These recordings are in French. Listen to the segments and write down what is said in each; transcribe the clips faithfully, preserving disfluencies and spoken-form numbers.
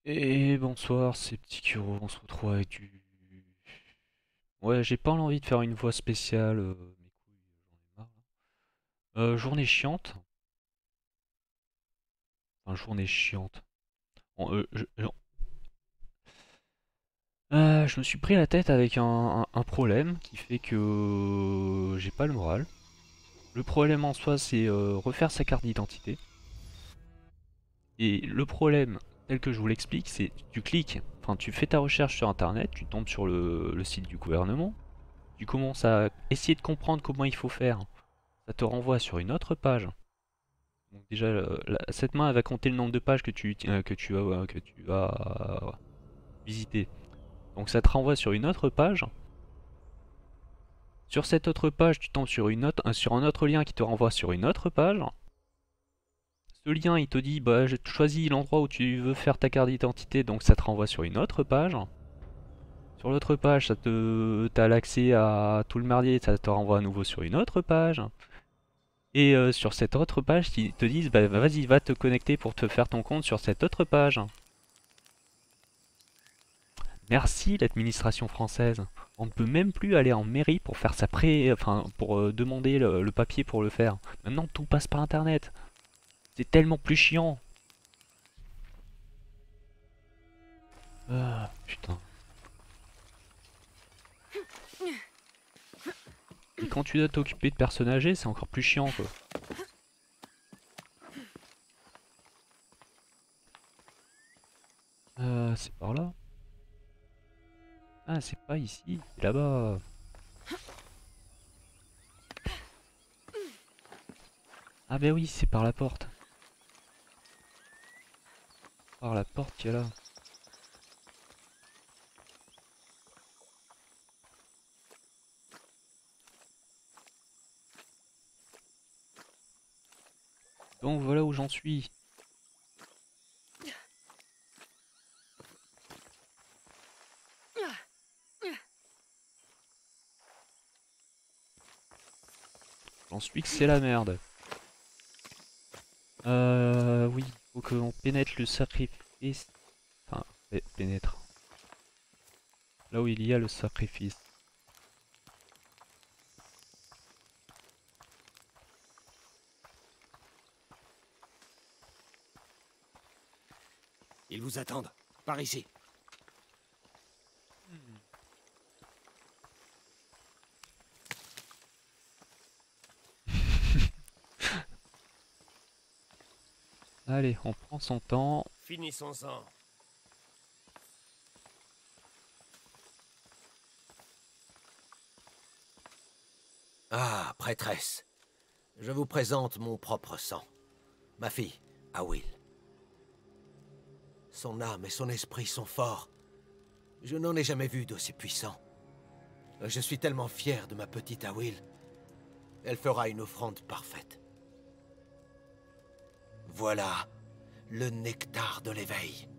Et bonsoir, c'est Petit Kuro, on se retrouve avec du... Ouais, j'ai pas envie de faire une voix spéciale, euh, mes couilles, j'en ai marre. Euh, journée chiante. Enfin, journée chiante. Bon, euh, je, je- euh, je me suis pris la tête avec un, un- un problème qui fait que j'ai pas le moral. Le problème en soi, c'est euh, refaire sa carte d'identité. Et le problème, tel que je vous l'explique, c'est tu cliques, enfin tu fais ta recherche sur internet, tu tombes sur le, le site du gouvernement, tu commences à essayer de comprendre comment il faut faire. Ça te renvoie sur une autre page. Donc déjà, euh, la- cette main elle va compter le nombre de pages que tu, euh, que tu as, euh, que tu as visité. Donc ça te renvoie sur une autre page. Sur cette autre page, tu tombes sur, une autre, euh, sur un autre lien qui te renvoie sur une autre page. Ce lien, il te dit, bah, je choisis l'endroit où tu veux faire ta carte d'identité, donc ça te renvoie sur une autre page. Sur l'autre page, ça te, t'as l'accès à tout le merdier, ça te renvoie à nouveau sur une autre page. Et euh, sur cette autre page, ils te disent, bah, vas-y, va te connecter pour te faire ton compte sur cette autre page. Merci l'administration française. On ne peut même plus aller en mairie pour faire sa pré... enfin, pour euh, demander le, le papier pour le faire. Maintenant, tout passe par Internet. C'est tellement plus chiant. Ah, putain. Et quand tu dois t'occuper de personnes âgées, c'est encore plus chiant, quoi. Euh, c'est par là. Ah, c'est pas ici, c'est là-bas. Ah, bah oui, c'est par la porte. Par la porte qu'il y a là. Donc voilà où j'en suis. J'en suis que c'est la merde. Euh, oui, faut qu'on pénètre le sacrifice. Enfin, pé- pénètre. Là où il y a le sacrifice. Ils vous attendent. Par ici. Allez, on prend son temps. Finissons-en. Ah, prêtresse. Je vous présente mon propre sang. Ma fille, Awil. Son âme et son esprit sont forts. Je n'en ai jamais vu d'aussi puissant. Je suis tellement fier de ma petite Awil. Elle fera une offrande parfaite. Voilà le nectar de l'éveil.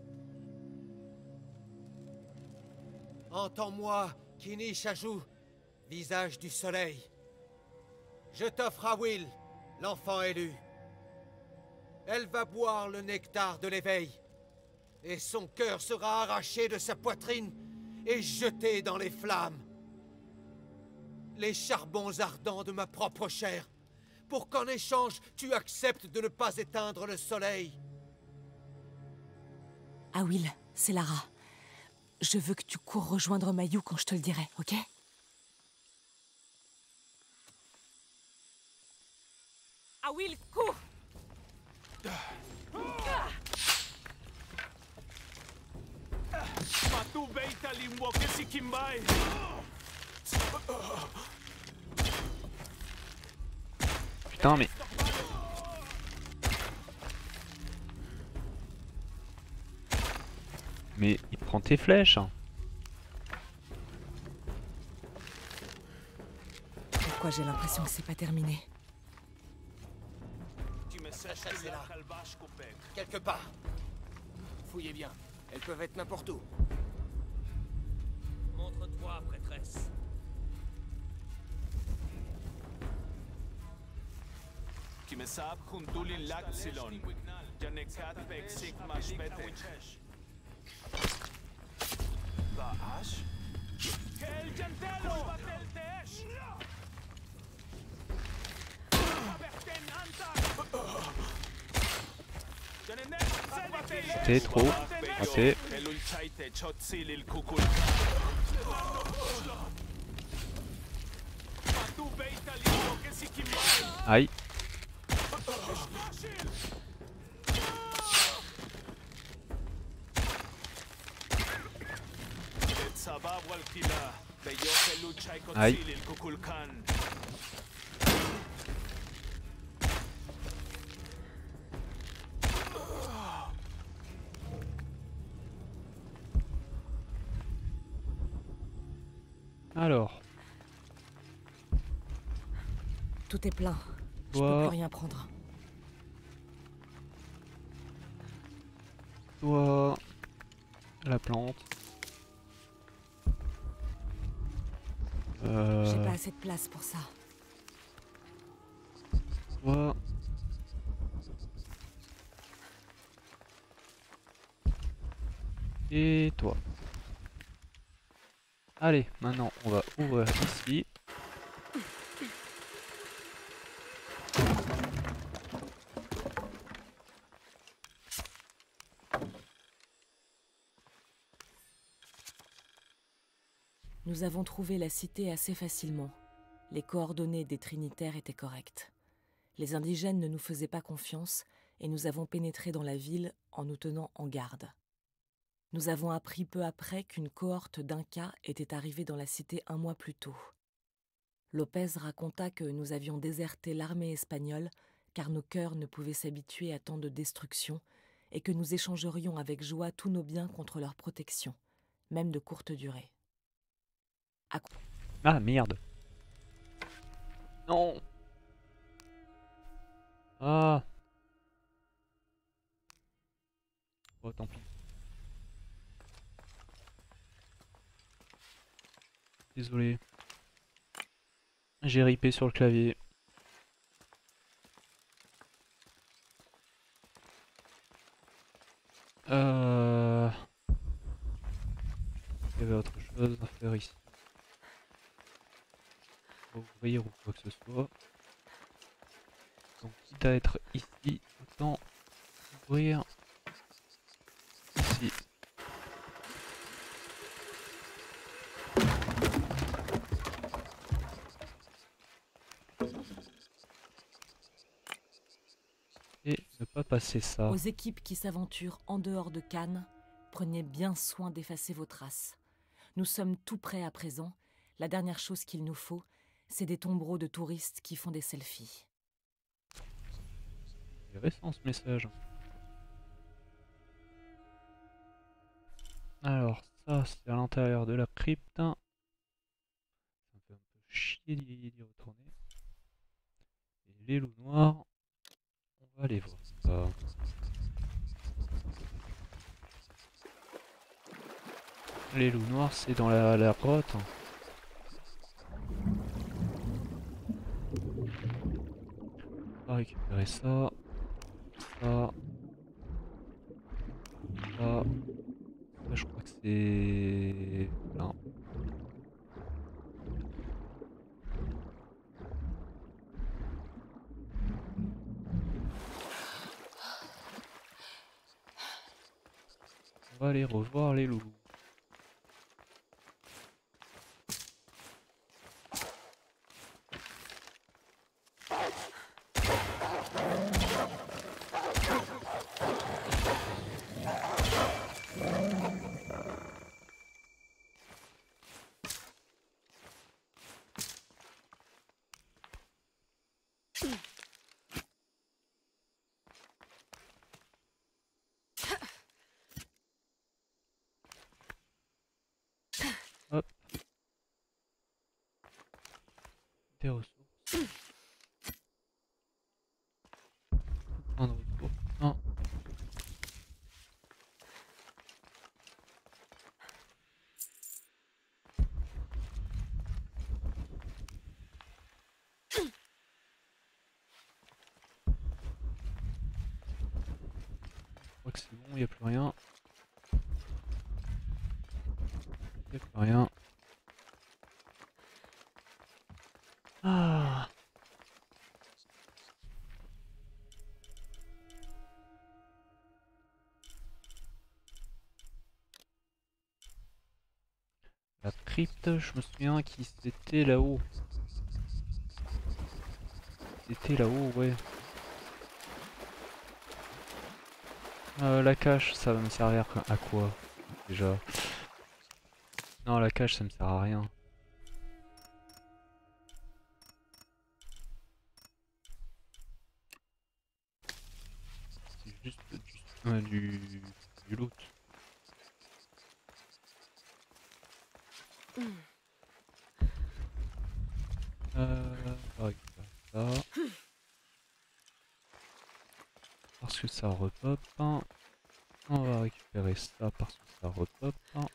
Entends-moi, Kini Shaju, visage du soleil. Je t'offre Awil, l'enfant élu. Elle va boire le nectar de l'éveil, et son cœur sera arraché de sa poitrine et jeté dans les flammes. Les charbons ardents de ma propre chair, pour qu'en échange, tu acceptes de ne pas éteindre le soleil. Ah Will, c'est Lara. Je veux que tu cours rejoindre Mayou quand je te le dirai, ok? Ah Will, cours! Putain, mais... Mais il prend tes flèches. Pourquoi j'ai l'impression que c'est pas terminé? Tu me sèches là, quelque part. Fouillez bien, elles peuvent être n'importe où. Montre-toi, prêtresse. Kimesab kuntulin laksilon. Janekat pek sigma shpetek. C'était trop. Raté. Aïe. Aïe. Alors. Tout est plein. Je Toi. peux plus rien prendre. Toi. La plante. Euh... J'ai pas assez de place pour ça. Toi. Et toi. Allez, maintenant on va ouvrir ici. Nous avons trouvé la cité assez facilement. Les coordonnées des Trinitaires étaient correctes. Les indigènes ne nous faisaient pas confiance et nous avons pénétré dans la ville en nous tenant en garde. Nous avons appris peu après qu'une cohorte d'Inca était arrivée dans la cité un mois plus tôt. Lopez raconta que nous avions déserté l'armée espagnole car nos cœurs ne pouvaient s'habituer à tant de destruction et que nous échangerions avec joie tous nos biens contre leur protection, même de courte durée. À... Ah merde. Non. Ah. Oh tant pis. Désolé. J'ai ripé sur le clavier. Euh... Il y avait autre chose à faire ici. Ouvrir ou quoi que ce soit. Donc quitte à être ici, autant ouvrir ici. Et ne pas passer ça. Aux équipes qui s'aventurent en dehors de Cannes, prenez bien soin d'effacer vos traces. Nous sommes tout prêts à présent. La dernière chose qu'il nous faut, c'est des tombereaux de touristes qui font des selfies. C'est récent ce message. Alors ça c'est à l'intérieur de la crypte. Ça me fait un peu chier d'y retourner. Et les loups noirs, on va aller voir ça. Les loups noirs c'est dans la, la grotte. On va récupérer ça. Ça. Ça. Ça je crois que c'est... Non. On va aller revoir les loulous. Hop. Des ressources. Un de ressources. Un. Je crois que c'est bon, il n'y a plus rien. Y'a plus rien. Ah. La crypte, je me souviens qui c'était là-haut. C'était là-haut, ouais. Euh, la cache, ça va me servir à quoi déjà? Non, la cache, ça me sert à rien. C'est juste du, euh, du, du loot. Euh, on va récupérer ça. Parce que ça repop. On va récupérer ça parce que ça repop.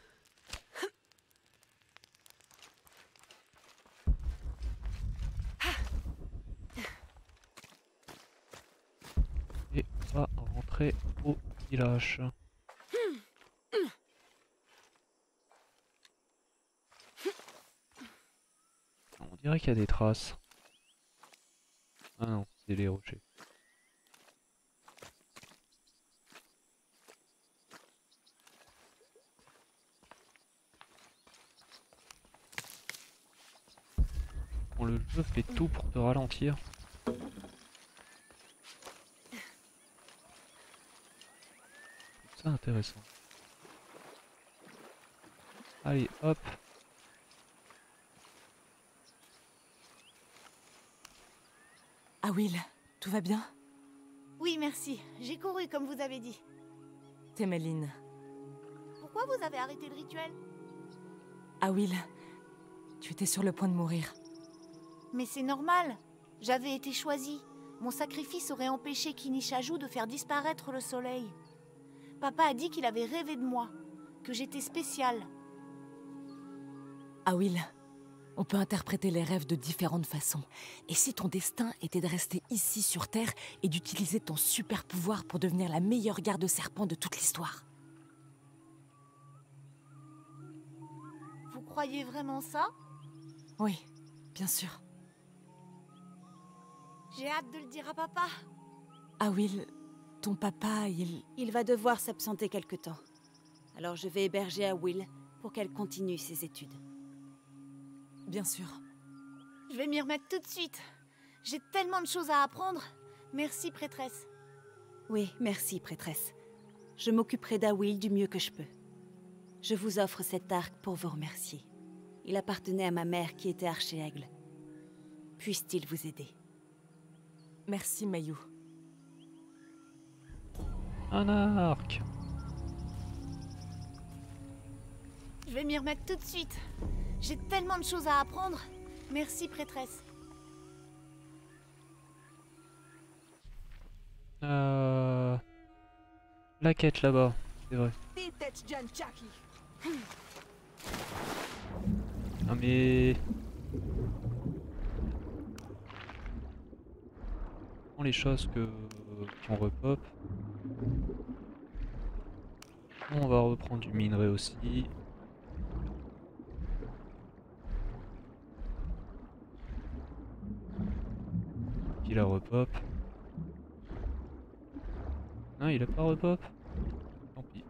Et on va rentrer au village. On dirait qu'il y a des traces. Ah non, c'est les rochers. Bon, le jeu fait tout pour te ralentir. C'est intéressant. Allez, hop. Ah Will, tout va bien? Oui, merci. J'ai couru comme vous avez dit. Téméline. Pourquoi vous avez arrêté le rituel? Ah Will, tu étais sur le point de mourir. Mais c'est normal. J'avais été choisie. Mon sacrifice aurait empêché Kinishaju de faire disparaître le soleil. Papa a dit qu'il avait rêvé de moi, que j'étais spéciale. Ah Will, on peut interpréter les rêves de différentes façons. Et si ton destin était de rester ici sur Terre et d'utiliser ton super pouvoir pour devenir la meilleure garde-serpent de toute l'histoire? Vous croyez vraiment ça? Oui, bien sûr. J'ai hâte de le dire à papa. Ah Will, ton papa, il... Il va devoir s'absenter quelque temps. Alors je vais héberger à Will pour qu'elle continue ses études. Bien sûr. Je vais m'y remettre tout de suite. J'ai tellement de choses à apprendre. Merci, prêtresse. Oui, merci, prêtresse. Je m'occuperai d'Awill du mieux que je peux. Je vous offre cet arc pour vous remercier. Il appartenait à ma mère qui était archer-aigle. Puisse-t-il vous aider? Merci, Mayou. Un arc. Je vais m'y remettre tout de suite. J'ai tellement de choses à apprendre. Merci, prêtresse. Euh... La quête là-bas, c'est vrai. Non mais... Prends les choses que qu'on repop. On va reprendre du minerai aussi. Il a repop. Non, il a pas repop. Tant pis.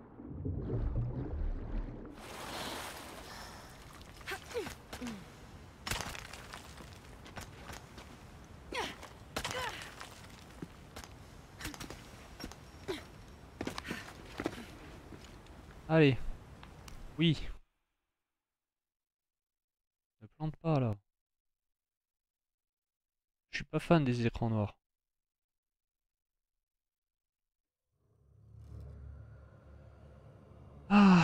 Allez. Oui. Ne plante pas là. Je suis pas fan des écrans noirs. Ah.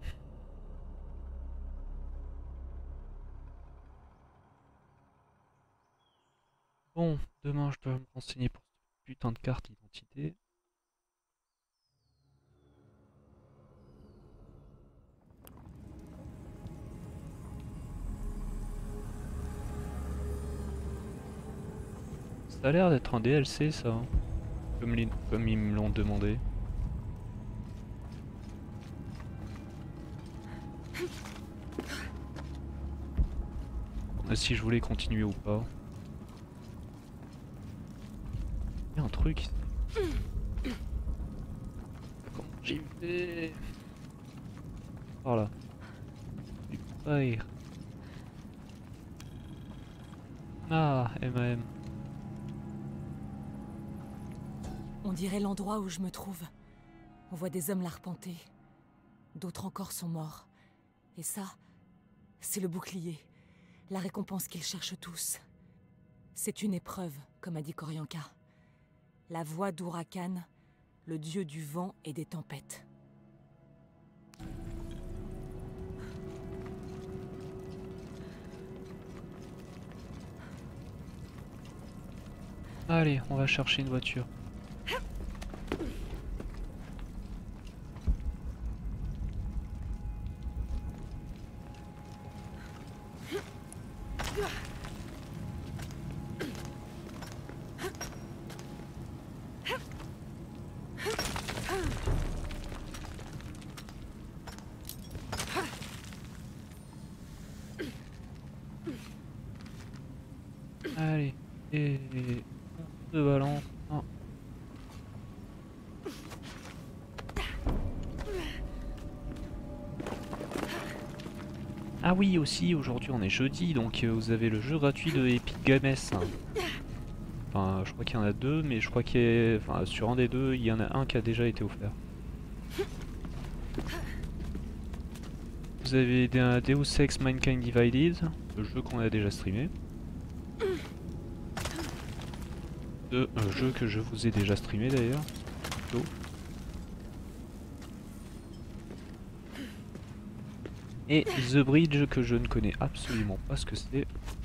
Bon, demain je dois me renseigner pour cette putain de carte d'identité. Ça a l'air d'être un D L C ça, hein. Comme, les... Comme ils me l'ont demandé. si je voulais continuer ou pas. Il y a un truc ici. Comment j'y vais? Par là. Fire. Ah, M A M. On dirait l'endroit où je me trouve. On voit des hommes l'arpenter. D'autres encore sont morts. Et ça, c'est le bouclier. La récompense qu'ils cherchent tous. C'est une épreuve, comme a dit Koryanka. La voix d'Urakan, le dieu du vent et des tempêtes. Allez, on va chercher une voiture. Allez, et on se balance. Oh. Ah oui, aussi, aujourd'hui on est jeudi, donc euh, vous avez le jeu gratuit de Epic Games. Hein. Enfin, je crois qu'il y en a deux, mais je crois qu'il y a... Enfin, sur un des deux, il y en a un qui a déjà été offert. Vous avez un Deus Ex Mankind Divided, le jeu qu'on a déjà streamé. De, un jeu que je vous ai déjà streamé d'ailleurs. Oh. Et The Bridge que je ne connais absolument pas ce que c'est.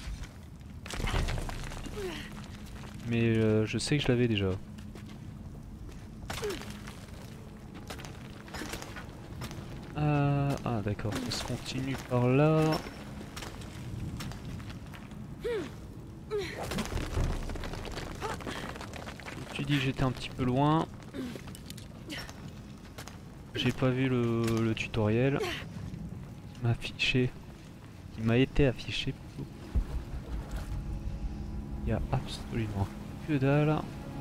Mais euh, je sais que je l'avais déjà. Euh, ah d'accord, ça se continue par là. Tu dis que j'étais un petit peu loin. J'ai pas vu le, le tutoriel. Il m'a affiché. Il m'a été affiché plutôt. Il y a absolument que dalle.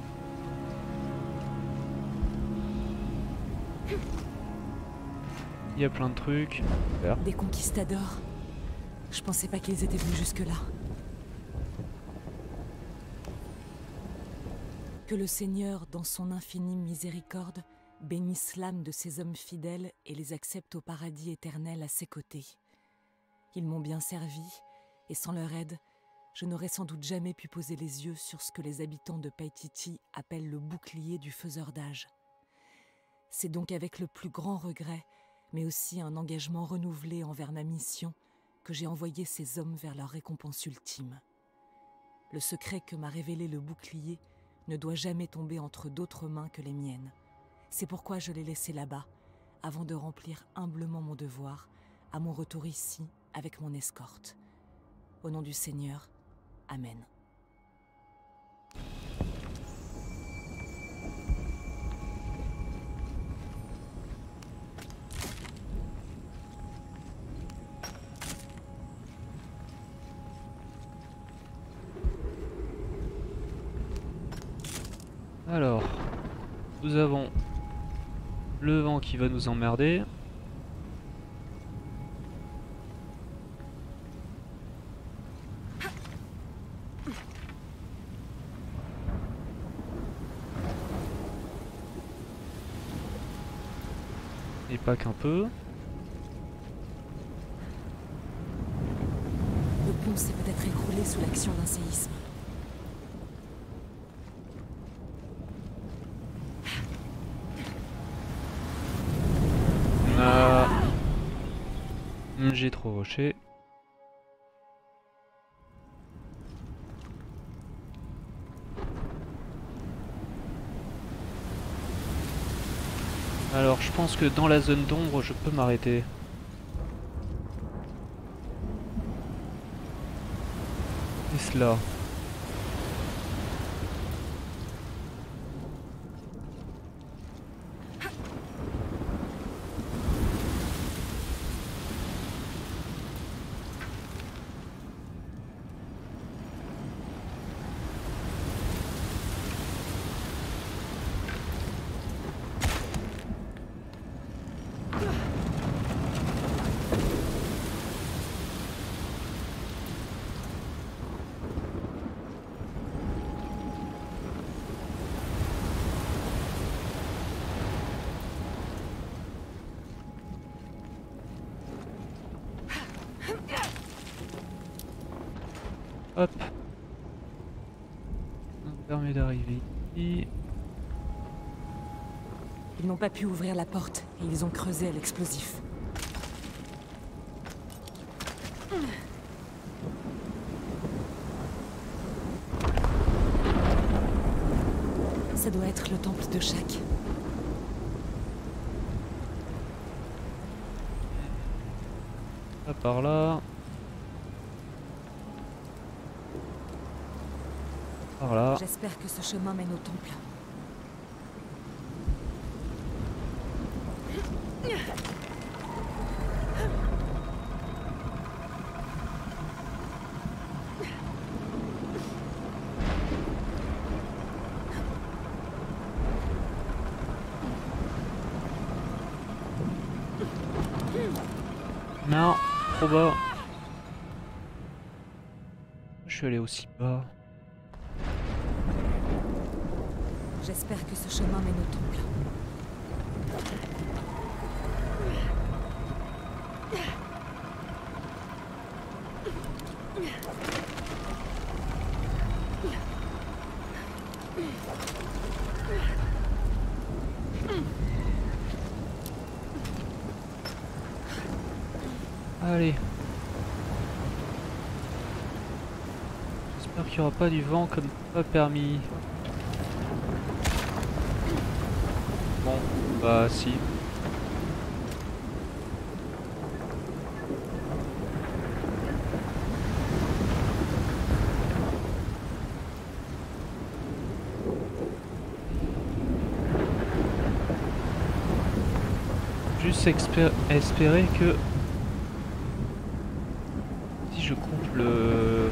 Il y a plein de trucs. Super. Des conquistadors. Je pensais pas qu'ils étaient venus jusque-là. Que le Seigneur, dans son infinie miséricorde, bénisse l'âme de ces hommes fidèles et les accepte au paradis éternel à ses côtés. Ils m'ont bien servi, et sans leur aide, je n'aurais sans doute jamais pu poser les yeux sur ce que les habitants de Paititi appellent le bouclier du faiseur d'âge. C'est donc avec le plus grand regret, mais aussi un engagement renouvelé envers ma mission, que j'ai envoyé ces hommes vers leur récompense ultime. Le secret que m'a révélé le bouclier ne doit jamais tomber entre d'autres mains que les miennes. C'est pourquoi je l'ai laissé là-bas, avant de remplir humblement mon devoir, à mon retour ici, avec mon escorte. Au nom du Seigneur, Amen. Alors, nous avons le vent qui va nous emmerder. Et pas qu'un peu. Le pont s'est peut-être écroulé sous l'action d'un séisme. Ah. J'ai trop rushé. Alors je pense que dans la zone d'ombre je peux m'arrêter. Et cela. Hop. Ça nous permet d'arriver ici. Ils n'ont pas pu ouvrir la porte et ils ont creusé à l'explosif. Ça doit être le temple de Shak. Là, par là. Par là. J'espère que ce chemin mène au temple. Non, trop bas. Je suis allé aussi bas. J'espère que ce chemin mène au temple. Allez. J'espère qu'il n'y aura pas du vent comme pas permis. Bon, bah si. Juste espé- espérer que si je coupe le...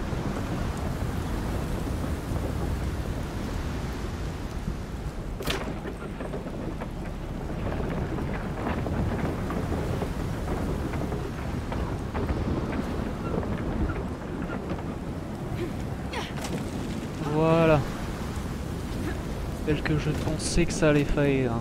Voilà. Tel que je pensais que ça allait faire.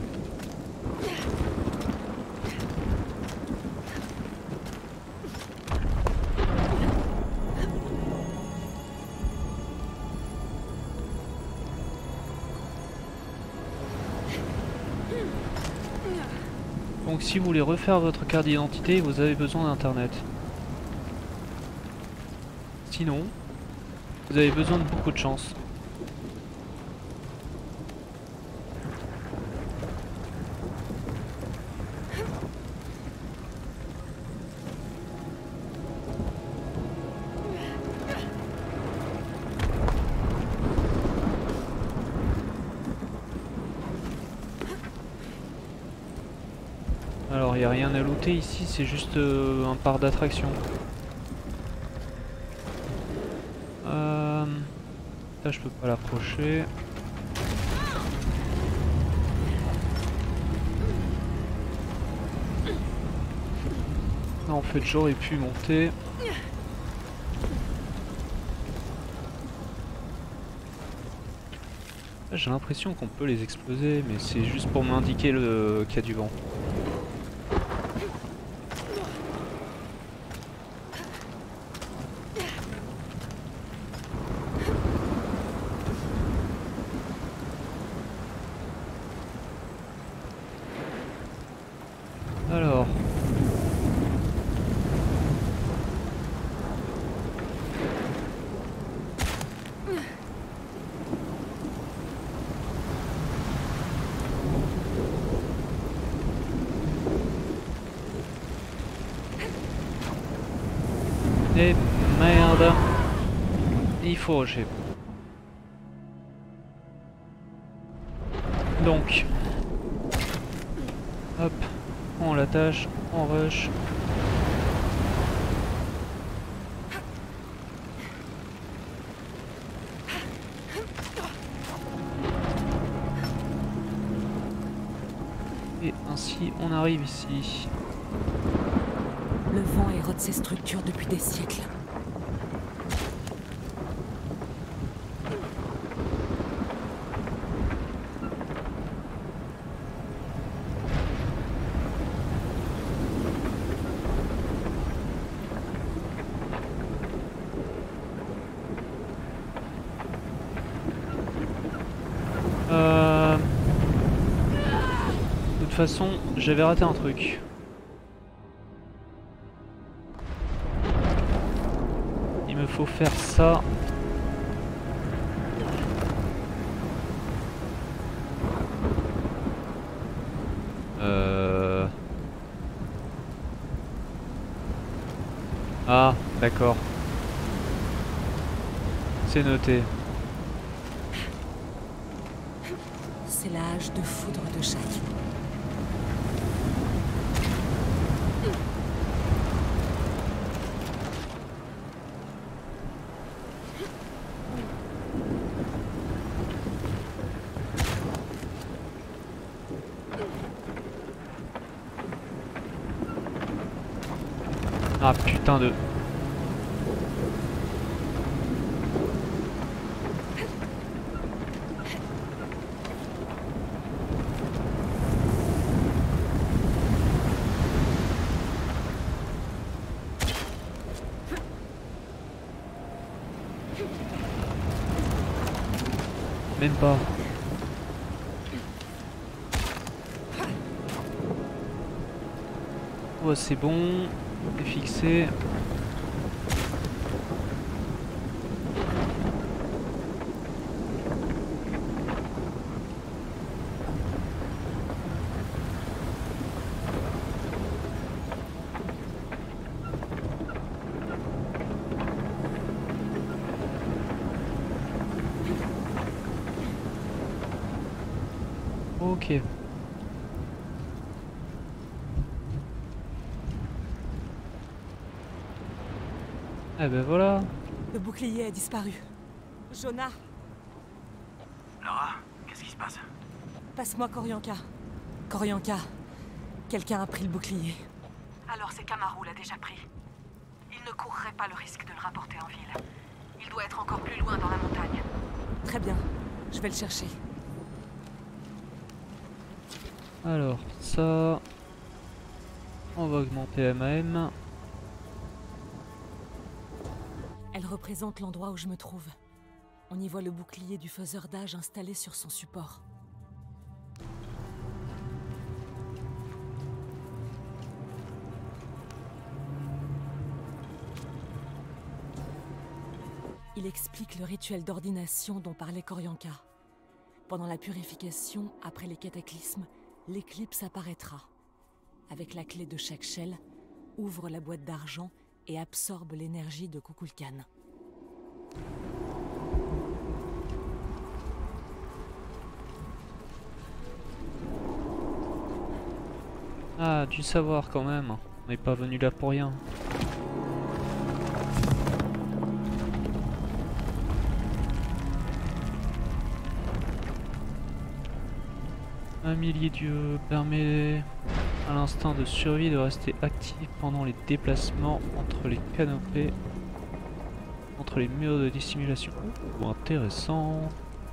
Donc si vous voulez refaire votre carte d'identité, vous avez besoin d'internet. Sinon, vous avez besoin de beaucoup de chance. Alors il n'y a rien à looter ici, c'est juste euh, un parc d'attraction. Euh... Là je peux pas l'approcher. Là en fait j'aurais pu monter. J'ai l'impression qu'on peut les exploser, mais c'est juste pour m'indiquer le qu'il y a du vent. Alors. Et merde. Il faut rusher. Donc. Hop. On l'attache, on rush. Et ainsi on arrive ici. Le vent érode ces structures depuis des siècles. façon, j'avais raté un truc. Il me faut faire ça. Euh... Ah, d'accord. C'est noté. C'est la hache de foudre de Shai. Ah putain de... Même pas. Oh, c'est bon. C'est fixé. Ok. Eh ben voilà. Le bouclier a disparu. Jonah, Lara, qu'est-ce qui se passe? passe-moi Koryanka. Koryanka, quelqu'un a pris le bouclier. Alors c'est Kamaru l'a déjà pris. Il ne courrait pas le risque de le rapporter en ville. Il doit être encore plus loin dans la montagne. Très bien, je vais le chercher. Alors, ça... On va augmenter M A M. Elle représente l'endroit où je me trouve. On y voit le bouclier du faiseur d'âge installé sur son support. Il explique le rituel d'ordination dont parlait Koryanka. Pendant la purification, après les cataclysmes, l'éclipse apparaîtra. Avec la clé de chaque shell, ouvre la boîte d'argent et absorbe l'énergie de Kukulkan. Ah, du savoir quand même. On n'est pas venu là pour rien. Un millier d'yeux permet à l'instinct de survie de rester actif pendant les déplacements entre les canopées, entre les murs de dissimulation. Oh, intéressant.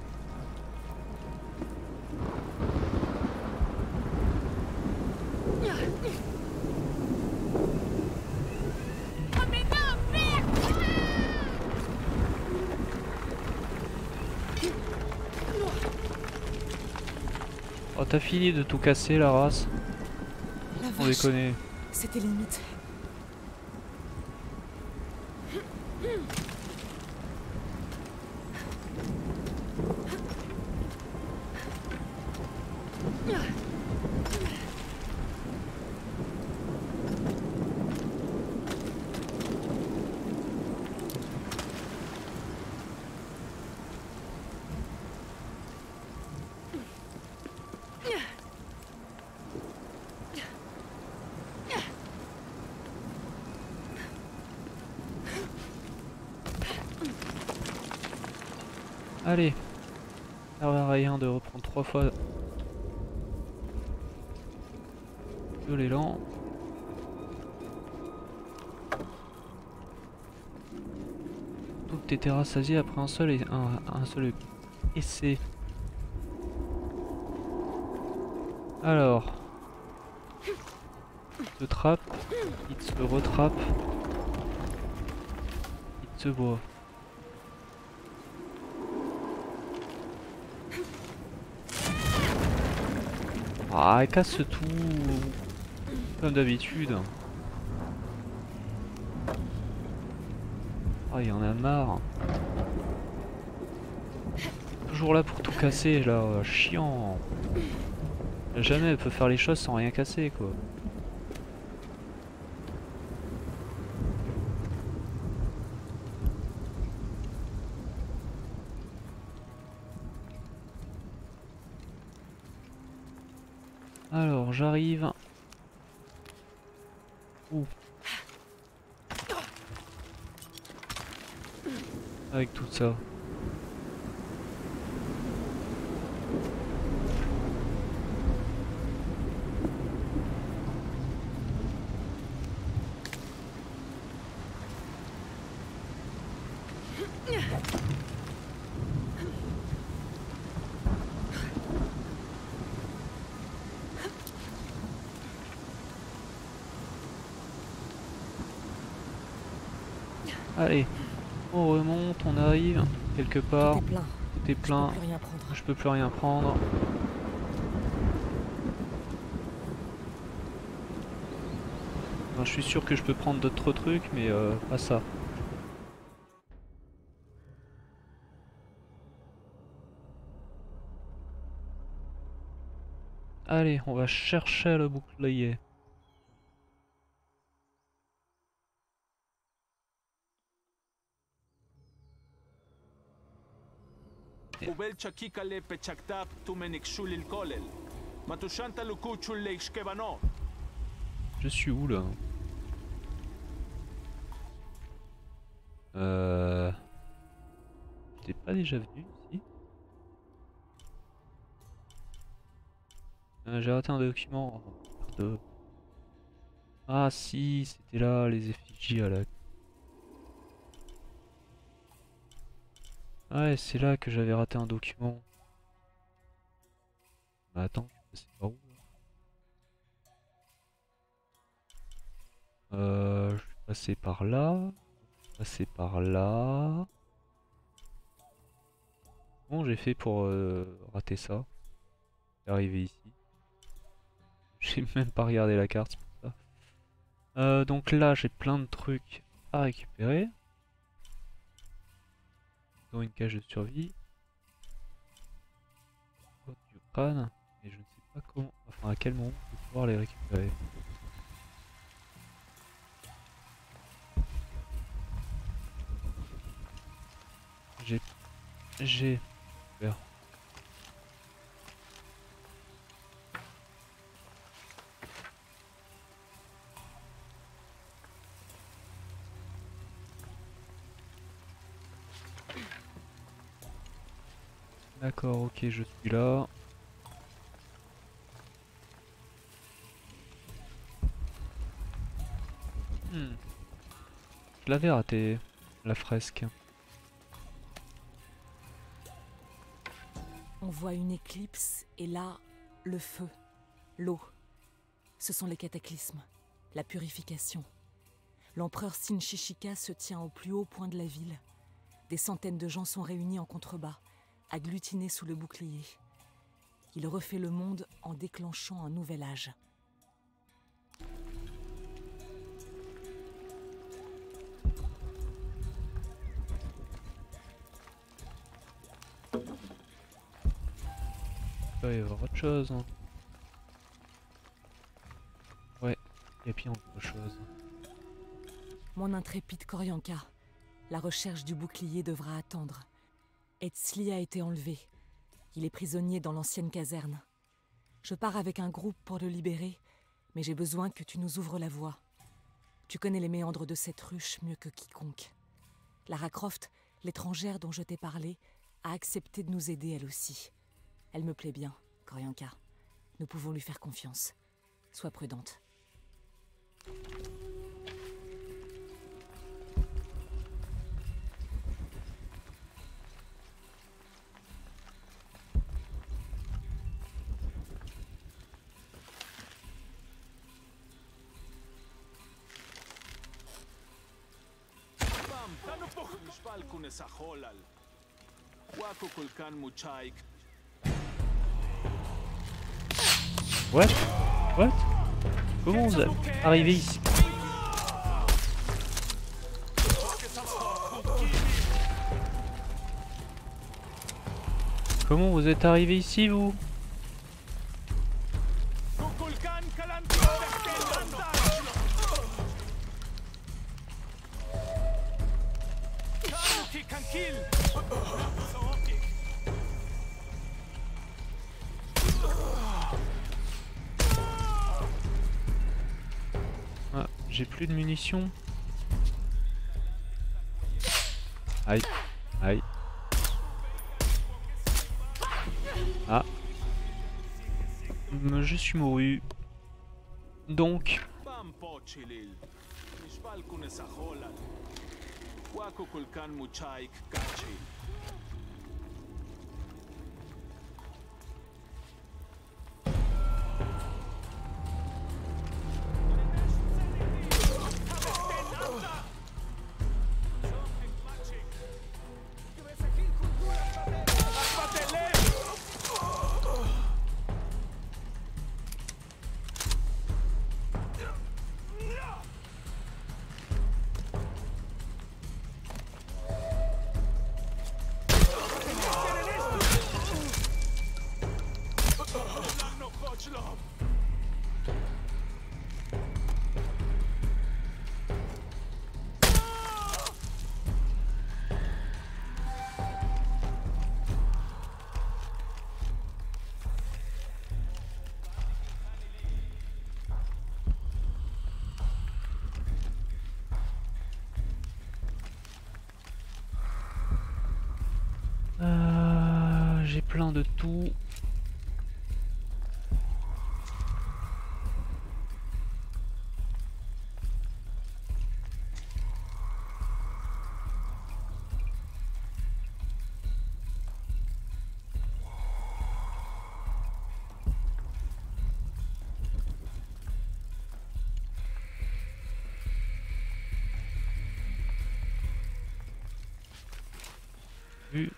Oh, t'as fini de tout casser la race. La On vache, déconne. c'était limite. Allez, ça sert à rien de reprendre trois fois de l'élan. Tout était rassasié après un seul et un, un seul essai. Alors, il se trappe, il se retrappe, il se boit. Ah, casse tout. Comme d'habitude. Ah, il y en a marre. Toujours là pour tout casser, là. Chiant. Jamais elle peut faire les choses sans rien casser, quoi. Alors, j'arrive. Ouh. Avec tout ça. Allez, on remonte, on arrive quelque part. Tout est plein. Tout est plein. Je peux plus rien prendre. Je peux plus rien prendre. Enfin, je suis sûr que je peux prendre d'autres trucs, mais euh, pas ça. Allez, on va chercher le bouclier. Je suis où là? Euh... T'es pas déjà venu ici? euh, J'ai raté un document. Merde. Ah si, c'était là les effigies à la... Ouais, c'est là que j'avais raté un document. Bah attends, c'est par où là? Euh, je suis passé par là. Je suis passé par là. Bon, j'ai fait pour euh, rater ça. Arrivé ici. J'ai même pas regardé la carte, c'est pour ça. Euh, donc là, j'ai plein de trucs à récupérer. Dans une cage de survie. Oh, du crâne. Et je ne sais pas comment, enfin à quel moment je vais pouvoir les récupérer. J'ai... J'ai... Super. D'accord, ok, je suis là. Hmm. Je l'avais raté, la fresque. On voit une éclipse et là, le feu, l'eau. Ce sont les cataclysmes, la purification. L'empereur Sinchishika se tient au plus haut point de la ville. Des centaines de gens sont réunis en contrebas, agglutinés sous le bouclier. Il refait le monde en déclenchant un nouvel âge. Il va y avoir autre chose. Hein. Ouais, il y a bien autre chose. Mon intrépide Koryanka, la recherche du bouclier devra attendre. Etzli a été enlevé. Il est prisonnier dans l'ancienne caserne. Je pars avec un groupe pour le libérer, mais j'ai besoin que tu nous ouvres la voie. Tu connais les méandres de cette ruche mieux que quiconque. Lara Croft, l'étrangère dont je t'ai parlé, a accepté de nous aider elle aussi. Elle me plaît bien, Koryanka. Nous pouvons lui faire confiance. Sois prudente. What? What? Comment vous êtes arrivé ici? Comment vous êtes arrivé ici, vous? Ah, j'ai plus de munitions. Aïe, aïe. Ah. Je suis mouru. Donc. Euh, j'ai plein de tout. Vu.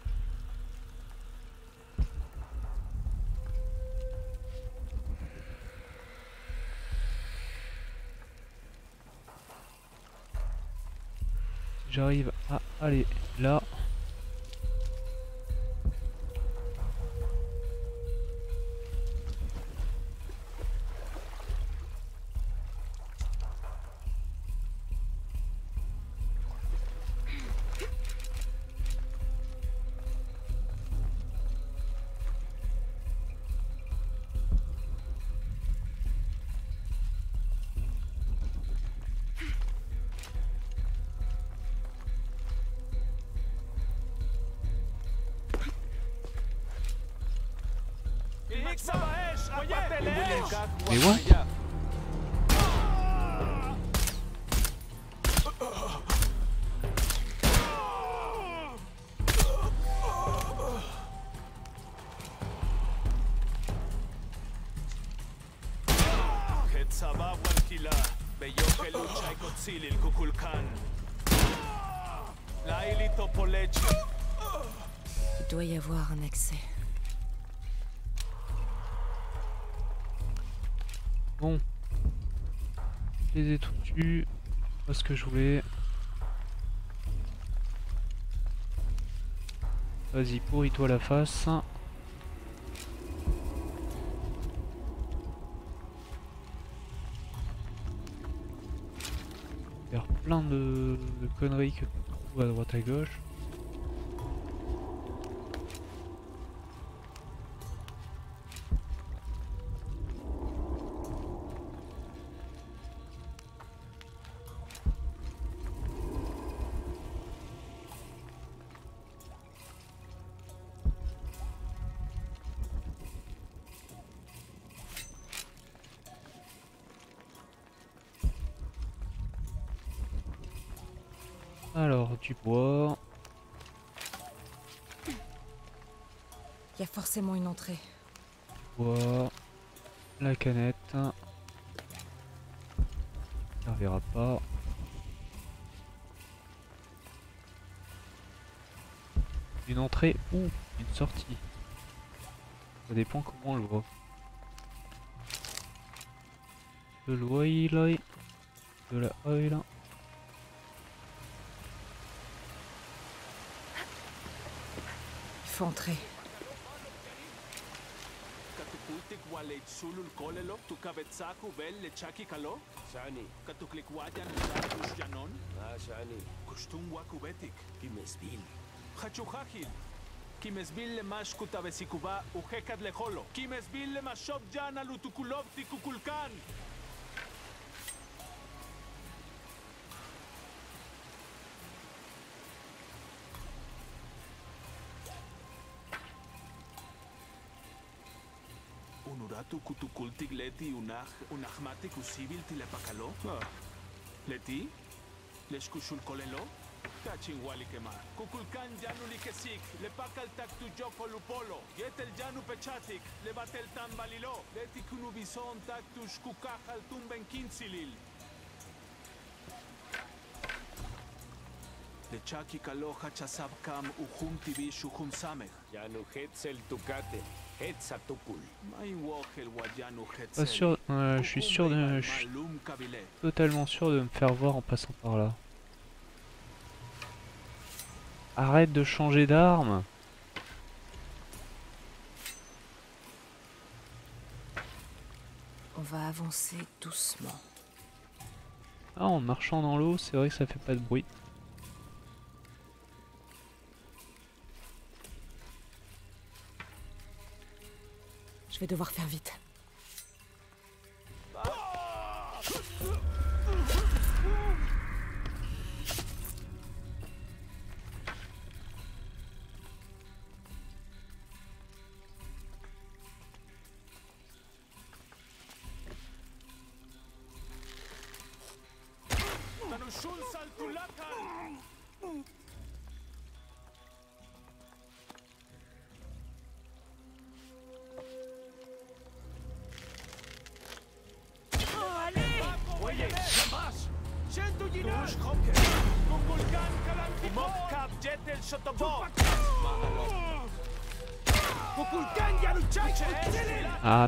J'arrive à aller là. Mais what? Il doit y avoir un accès. Bon, je les ai tout tués, pas ce que je voulais. Vas-y, pourris-toi la face. Faire plein de, de conneries que tu trouves à droite à gauche. Alors, du bois. Il y a forcément une entrée. Bois. La canette. Ça servira pas. Une entrée ou une sortie. Ça dépend comment on le voit. de l'oil, de la oil. Il faut entrer. Kimesbil lemash kutabesikuba uhekad leholo. Kimesbil lemashop jana lutukulovti kukulkan. Unuratu kutukultik leti unah unahmatik usibil tilepakalo. Leti? Leshkushul kolelo? Kachingwali kema. Kukulkan janu likesik, le pakal taktu joko lupolo, yetel janu pechatik, le batel tambalilo, leti kunubison taktu shkukahal tumben kinsilil. Le chaki kaloha chasab kam uhum tibi shuhum sameh. Janu hetzel tukate, hetzatukul. Main wohel wa janu Pas hetzel. sûr, euh, je suis sûr de, je suis totalement sûr de me faire voir en passant par là. Arrête de changer d'arme. On va avancer doucement. Ah, en marchant dans l'eau, c'est vrai que ça fait pas de bruit. Je vais devoir faire vite. Ah.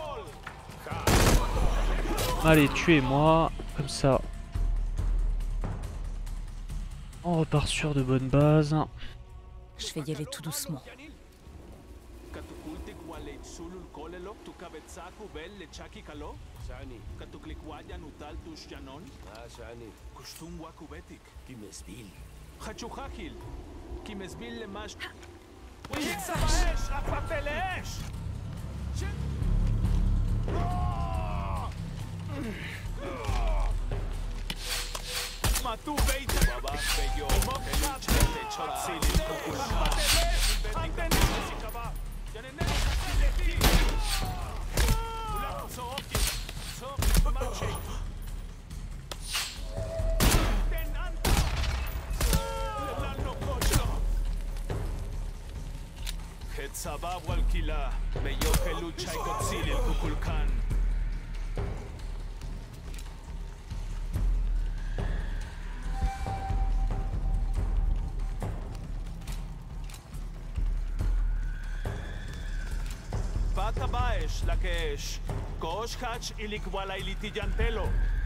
Allez, tuez-moi, comme ça. On repart sur de bonnes bases. Je vais y aller tout doucement. Sani. Katuklikwayan utal tushyanon. Ah, Sani. Kustum wakubetik. Kimesbil. Hachukakil. Kimesbil lemash. Yitzabaesh, apateleesh. Matu beita. Baba, bello. Mokap te chotsili kukulma. Antenis sikaba. Yanene kasileti. Ulapsoki. Sabab walkila, bello pelucha y kotzili el kukulkan. Bata baesh la que es, kosh hach ilikwala ilitillantelo.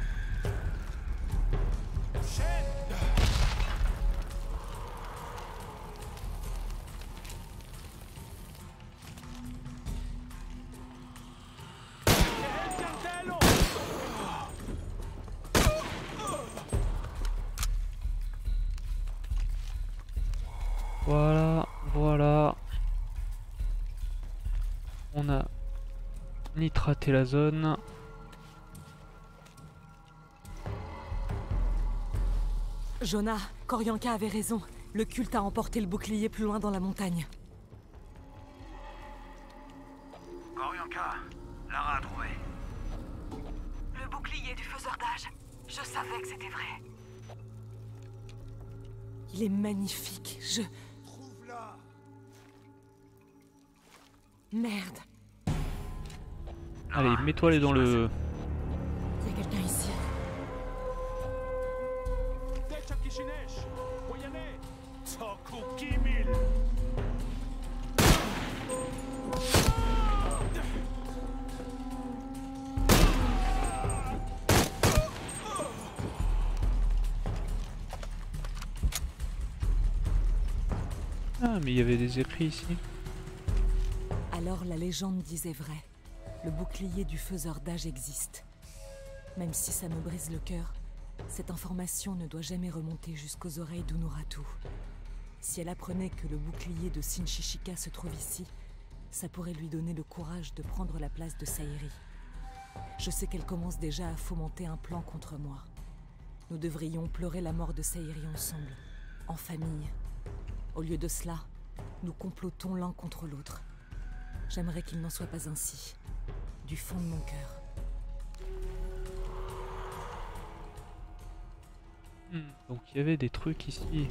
Voilà, voilà. On a nitraté la zone. Jonah, Koryanka avait raison. Le culte a emporté le bouclier plus loin dans la montagne. Koryanka, Lara a trouvé. Le bouclier du faiseur d'âge. Je savais que c'était vrai. Il est magnifique. Je... Trouve-la. Merde. Allez, mets-toi dans le... Il y a quelqu'un ici. Ah, mais il y avait des écrits ici. Alors la légende disait vrai. Le bouclier du faiseur d'âge existe. Même si ça me brise le cœur, cette information ne doit jamais remonter jusqu'aux oreilles d'Unuratu. Si elle apprenait que le bouclier de Shinshishika se trouve ici, ça pourrait lui donner le courage de prendre la place de Saïri. Je sais qu'elle commence déjà à fomenter un plan contre moi. Nous devrions pleurer la mort de Saïri ensemble, en famille. Au lieu de cela, nous complotons l'un contre l'autre. J'aimerais qu'il n'en soit pas ainsi, du fond de mon cœur. Hmm, donc il y avait des trucs ici.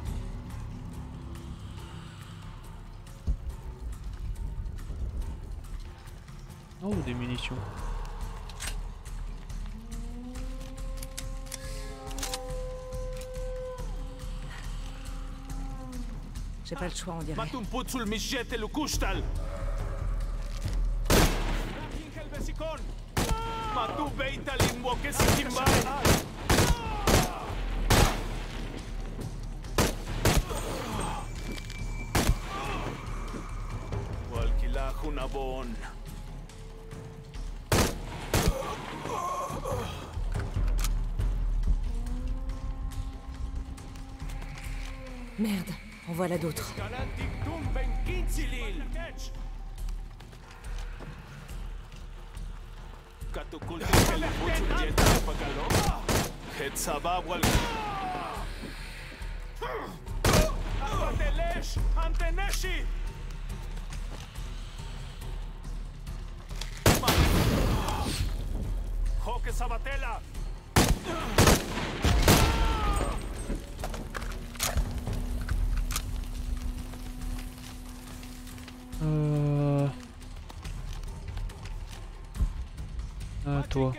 Oh, des munitions. J'ai pas le choix, on dirait. Matum puțul mișete lui Cuștal! Matu beita limbo que se timbai! Walkilahu nabon! Merde, en voilà d'autres. Euh... Ah, toi.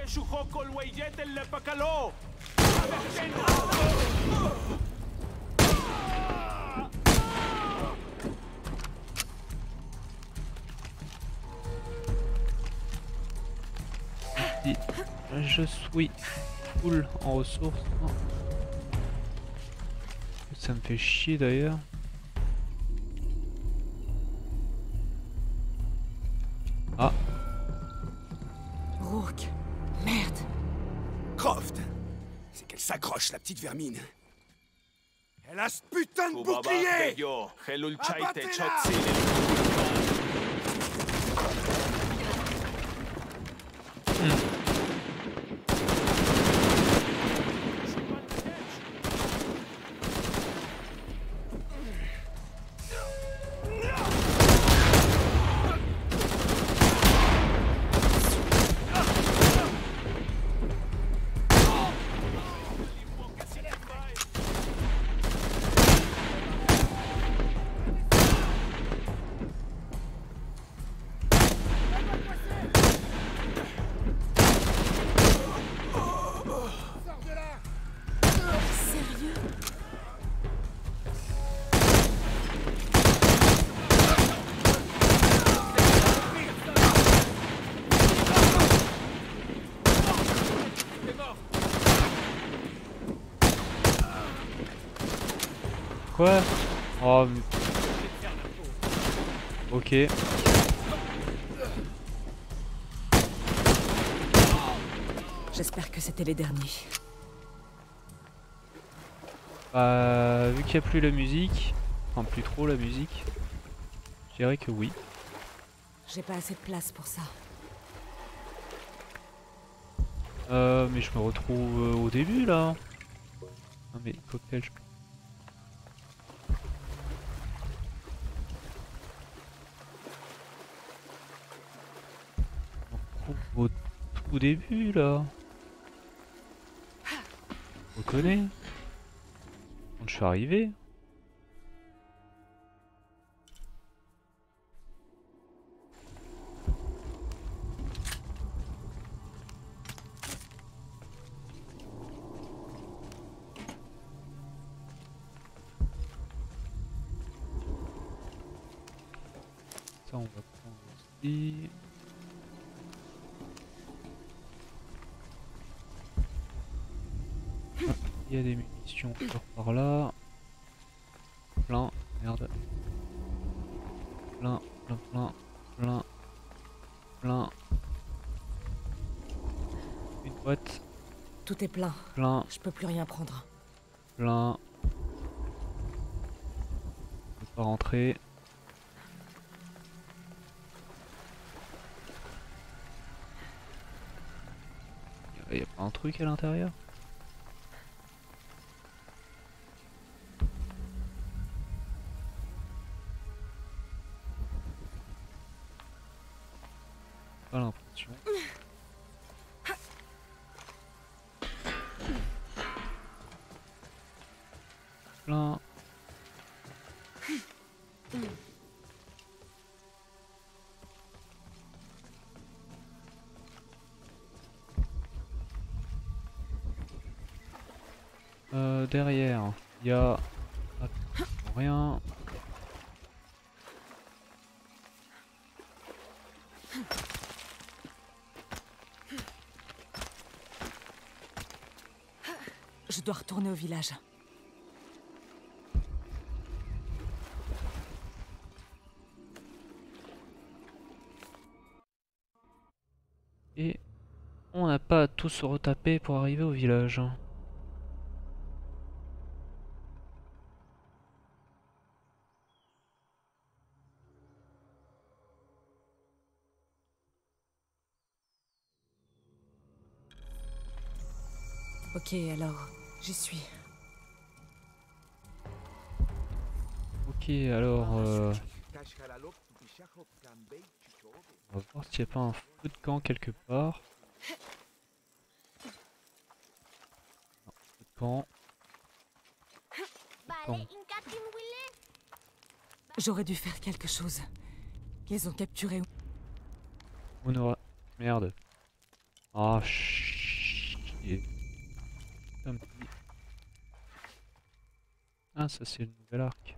Si je suis full en ressources. Ça me fait chier d'ailleurs. Ah. Rourke. Merde. Croft. C'est qu'elle s'accroche, la petite vermine. Elle a ce putain de bouclier. Quoi? Oh mais... Ok. J'espère que c'était les derniers. Euh, vu qu'il n'y a plus la musique, enfin plus trop la musique, je dirais que oui. J'ai pas assez de place pour ça. Euh, mais je me retrouve euh, au début là. Ah mais cocktail, je... Au tout début là. On connaît. Quand je suis arrivé. Ça on va prendre aussi. Il y a des munitions encore par là. Plein. Merde. Plein, plein, plein, plein, plein. Une boîte. Tout est plein. Plein. Je peux plus rien prendre. Plein. Je peux pas rentrer. Il y a pas un truc à l'intérieur? Pas l'impression. Plein. Euh, derrière, il y a absolument rien. Je dois retourner au village. Et on n'a pas à tout se retaper pour arriver au village. Ok, alors, j'y suis. Ok, alors... Euh... On va voir s'il n'y a pas un feu de camp quelque part. Non, feu de camp. Feu de camp. J'aurais dû faire quelque chose. Ils ont capturé... On aura... Merde. Ah, chier. Un petit... Ah, ça c'est le nouvel arc.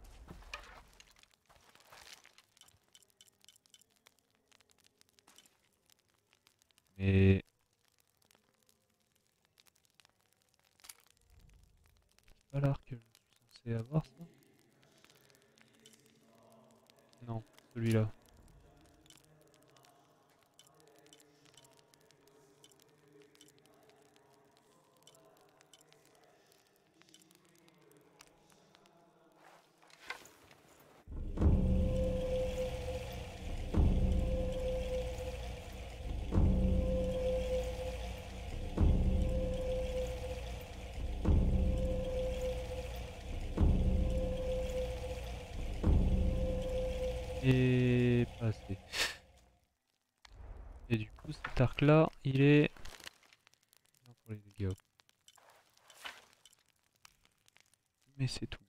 Mais... C'est pas l'arc que je suis censé avoir, ça? Non, celui-là. Et pas assez. Et du coup cet arc là il est non, pour les dégâts. Mais c'est tout.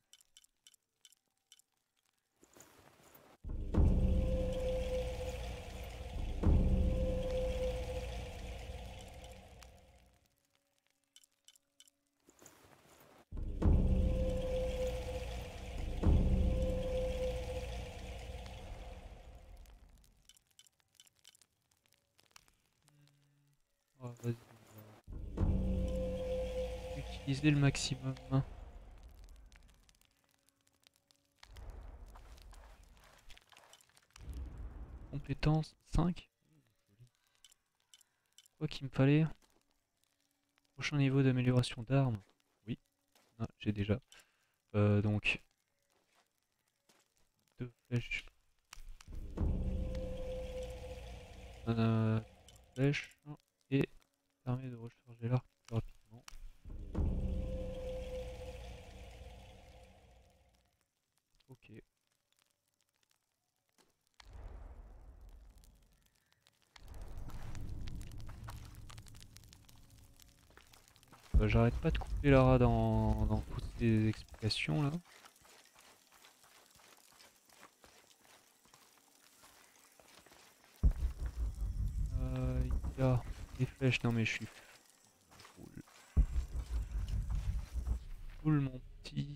Oh, vas-y, on va utiliser le maximum. Compétence cinq. Quoi qu'il me fallait. Prochain niveau d'amélioration d'armes. Oui, ah, j'ai déjà. Euh, donc deux flèches. Euh, flèche et permet de recharger l'arc plus rapidement. Ok. Euh, J'arrête pas de couper Lara dans, dans toutes ces explications là. Euh, il y a des flèches, non mais je suis full. Full mon petit.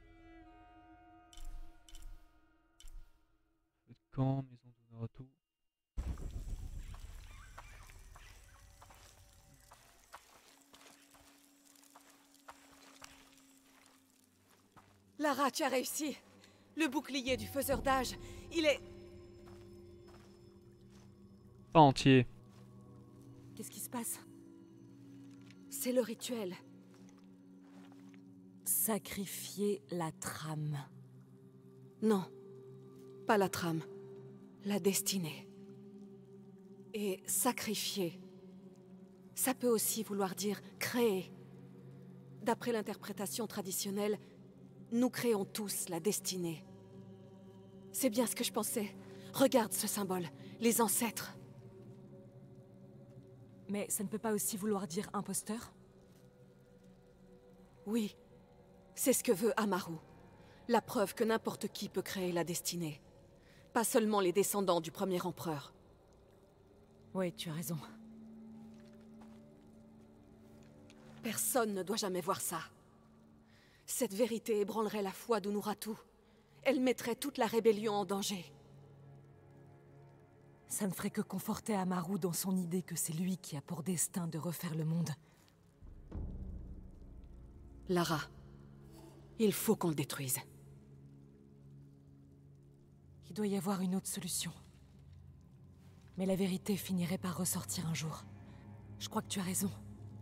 Feu de camp, maison d'Honorato. Lara, tu as réussi. Le bouclier du faiseur d'âge, il est... Pas entier. Qu'est-ce qui se passe? C'est le rituel. Sacrifier la trame. Non, pas la trame. La destinée. Et sacrifier, ça peut aussi vouloir dire créer. D'après l'interprétation traditionnelle, nous créons tous la destinée. C'est bien ce que je pensais. Regarde ce symbole, les ancêtres. Mais ça ne peut pas aussi vouloir dire imposteur? Oui, c'est ce que veut Amaru. La preuve que n'importe qui peut créer la destinée. Pas seulement les descendants du premier empereur. Oui, tu as raison. Personne ne doit jamais voir ça. Cette vérité ébranlerait la foi d'Unuratu. Elle mettrait toute la rébellion en danger. Ça ne ferait que conforter Amaru dans son idée que c'est lui qui a pour destin de refaire le monde. Lara, il faut qu'on le détruise. Il doit y avoir une autre solution. Mais la vérité finirait par ressortir un jour. Je crois que tu as raison.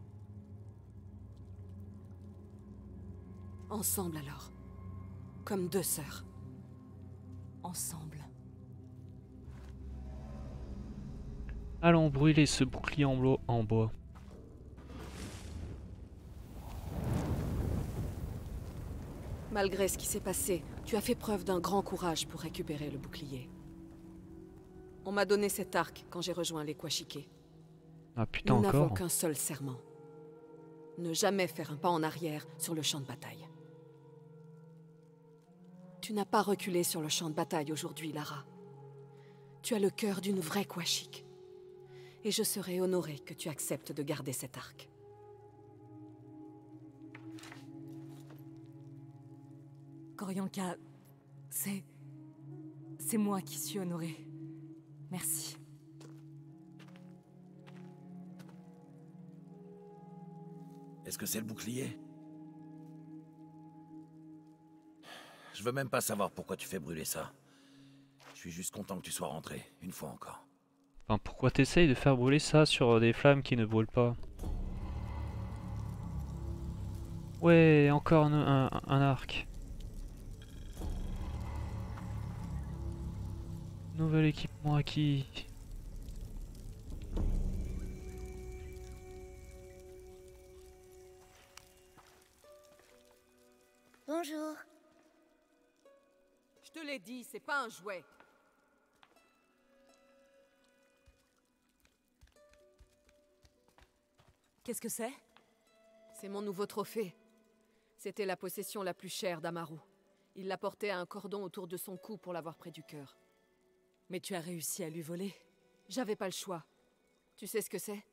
Ensemble alors. Comme deux sœurs. Ensemble. Allons brûler ce bouclier en, blo- en bois. Malgré ce qui s'est passé, tu as fait preuve d'un grand courage pour récupérer le bouclier. On m'a donné cet arc quand j'ai rejoint les Kwashike. Ah putain, Nous n'avons encore. qu'un seul serment. Ne jamais faire un pas en arrière sur le champ de bataille. Tu n'as pas reculé sur le champ de bataille aujourd'hui, Lara. Tu as le cœur d'une vraie Kwashik. Et je serai honorée que tu acceptes de garder cet arc. Koryanka, c'est... c'est moi qui suis honorée. Merci. Est-ce que c'est le bouclier? Je veux même pas savoir pourquoi tu fais brûler ça. Je suis juste content que tu sois rentré, une fois encore. Enfin, pourquoi t'essayes de faire brûler ça sur des flammes qui ne brûlent pas? Ouais, encore un, un, un arc. Nouvel équipement acquis. Bonjour. Je te l'ai dit, c'est pas un jouet. Qu'est-ce que c'est? C'est mon nouveau trophée. C'était la possession la plus chère d'Amaru. Il l'a porté à un cordon autour de son cou pour l'avoir près du cœur. Mais tu as réussi à lui voler? J'avais pas le choix. Tu sais ce que c'est?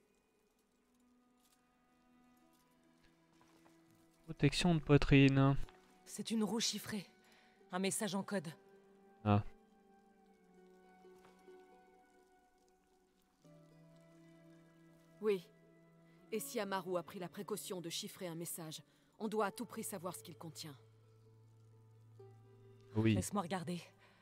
Protection de poitrine. C'est une roue chiffrée. Un message en code. Ah. Oui. Et si Amaru a pris la précaution de chiffrer un message, on doit à tout prix savoir ce qu'il contient. Oui. Laisse-moi regarder.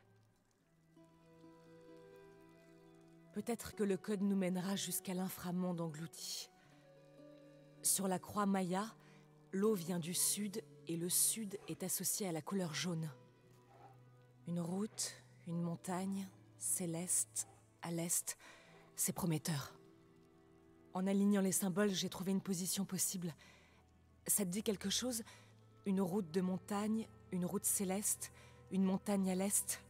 Peut-être que le code nous mènera jusqu'à l'inframonde englouti. Sur la croix Maya, l'eau vient du sud et le sud est associé à la couleur jaune. Une route, une montagne, céleste, à l'est, c'est prometteur. En alignant les symboles, j'ai trouvé une position possible. Ça te dit quelque chose? Une route de montagne, une route céleste, une montagne à l'est?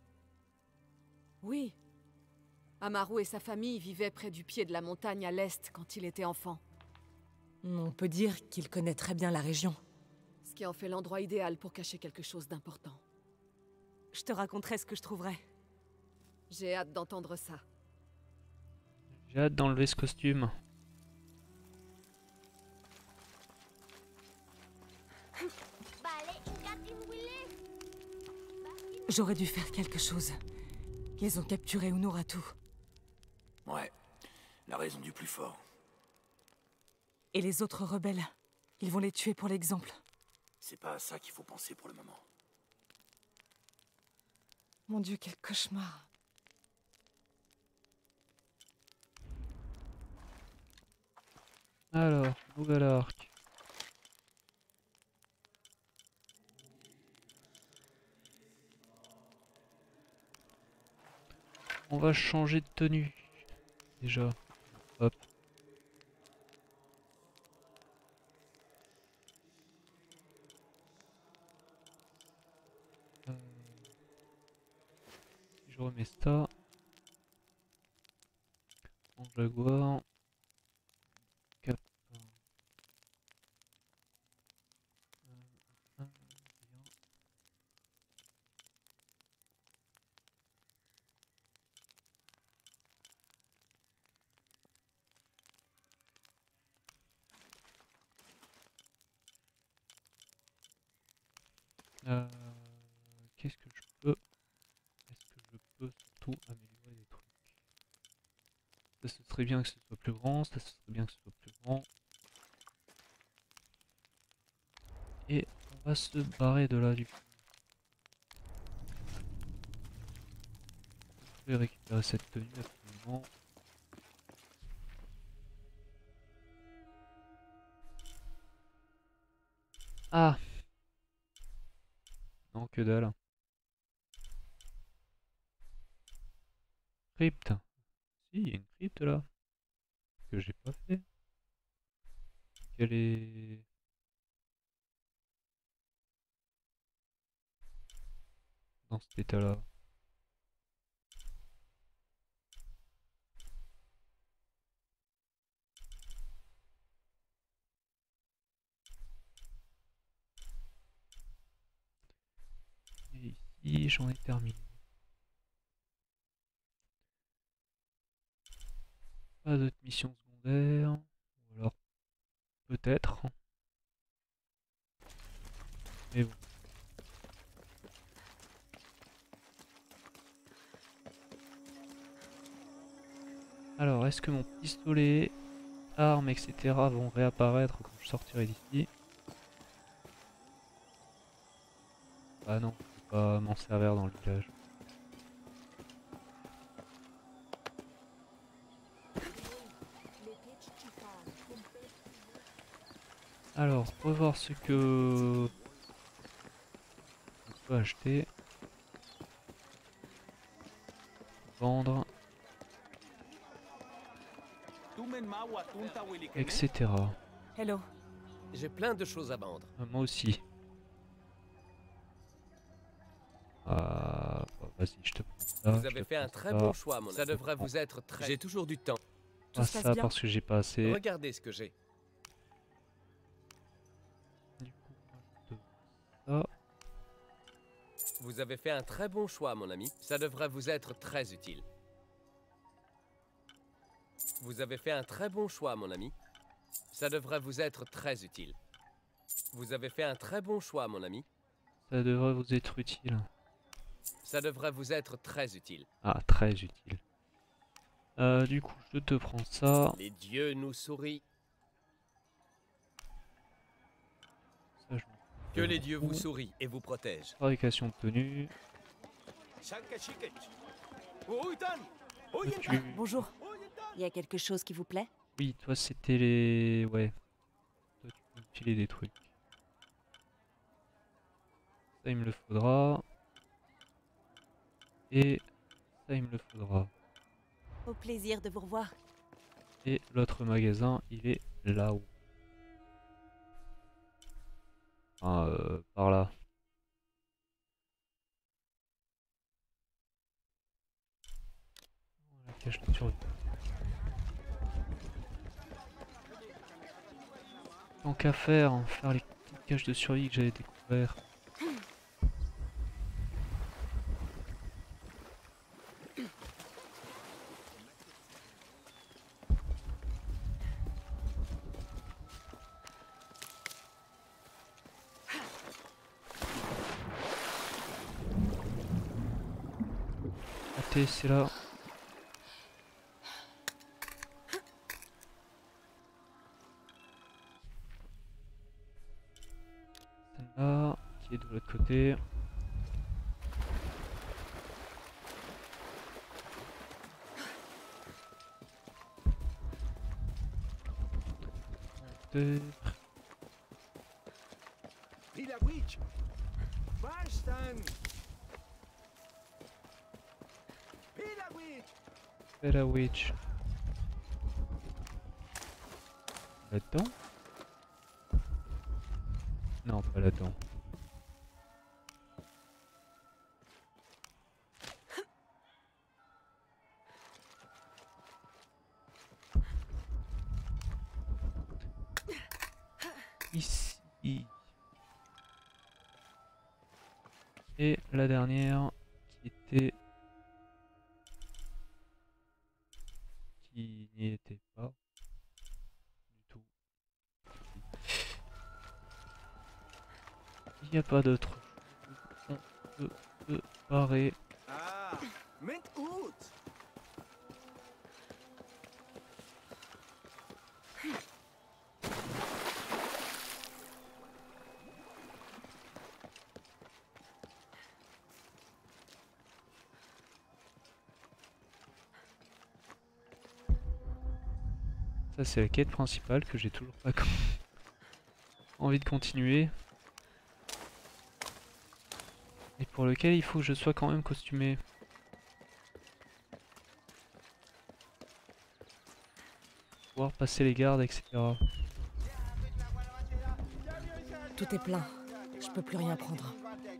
Oui. Amaru et sa famille vivaient près du pied de la montagne à l'est quand il était enfant. On peut dire qu'il connaît très bien la région. Ce qui en fait l'endroit idéal pour cacher quelque chose d'important. Je te raconterai ce que je trouverai. J'ai hâte d'entendre ça. J'ai hâte d'enlever ce costume. J'aurais dû faire quelque chose. Ils ont capturé Unuratu. Ouais, la raison du plus fort. Et les autres rebelles, ils vont les tuer pour l'exemple. C'est pas à ça qu'il faut penser pour le moment. Mon Dieu, quel cauchemar. Alors, nouvel arc. On va changer de tenue. Déjà. Hop. Euh... Si je remets ça. En jaguar. Cap. Euh, Euh, Qu'est-ce que je peux Est-ce que je peux surtout améliorer des trucs? Ça, ce serait bien que ce soit plus grand, ça, ce serait bien que ce soit plus grand. Et on va se barrer de là du coup. Je vais récupérer cette tenue absolument. Ah! Non, que dalle. Crypte. Si, il y a une crypte là. Que j'ai pas fait. Quelle est... Dans cet état là. Et ici, j'en ai terminé. Pas d'autres missions secondaires. Ou alors, peut-être. Mais bon. Alors, est-ce que mon pistolet, armes, et cetera vont réapparaître quand je sortirai d'ici? Ah non, je peux pas m'en servir dans le village. Alors, revoir ce que on peut acheter. Vendre. Etc. Hello. J'ai plein de choses à vendre. Ah, moi aussi. Ah, bah, vas-y, je te prends ça. Vous avez fait un très bon choix, mon ami. Ça devrait vous être très... J'ai toujours du temps. Pas ça parce que j'ai pas assez. Regardez ce que j'ai. Du coup, je te ça. Vous avez fait un très bon choix, mon ami. Ça devrait vous être très utile. Vous avez fait un très bon choix, mon ami. Ça devrait vous être très utile. Vous avez fait un très bon choix, mon ami. Ça devrait vous être utile. Ça devrait vous être très utile. Ah, très utile. Euh, du coup, je te prends ça. Les dieux nous sourient. Ça, je que les dieux vous sourient et vous protègent. Fabrication de tenue. Tu... Bonjour. Il y a quelque chose qui vous plaît? Oui, toi c'était les... Ouais. Toi tu peux me filer des trucs. Ça il me le faudra. Et ça il me le faudra. Au plaisir de vous revoir. Et l'autre magasin il est là-haut. Enfin, euh, par là. La cache de survie. Tant qu'à faire, hein, faire les petites caches de survie que j'avais découvert. Attends, c'est là. Celle-là, qui est de l'autre côté. docteur. Pila Witch. Bastan. Pila Witch. Pila Witch. Là-dedans? Non, pas là-dedans. Ici. Et la dernière qui était... qui n'y était pas du tout. Il n'y a pas d'autre. On peut se barrer. Ah, mint out. Ça c'est la quête principale que j'ai toujours pas envie de continuer. Et pour lequel il faut que je sois quand même costumé. Pouvoir passer les gardes, et cetera. Tout est plein. Je peux plus rien prendre.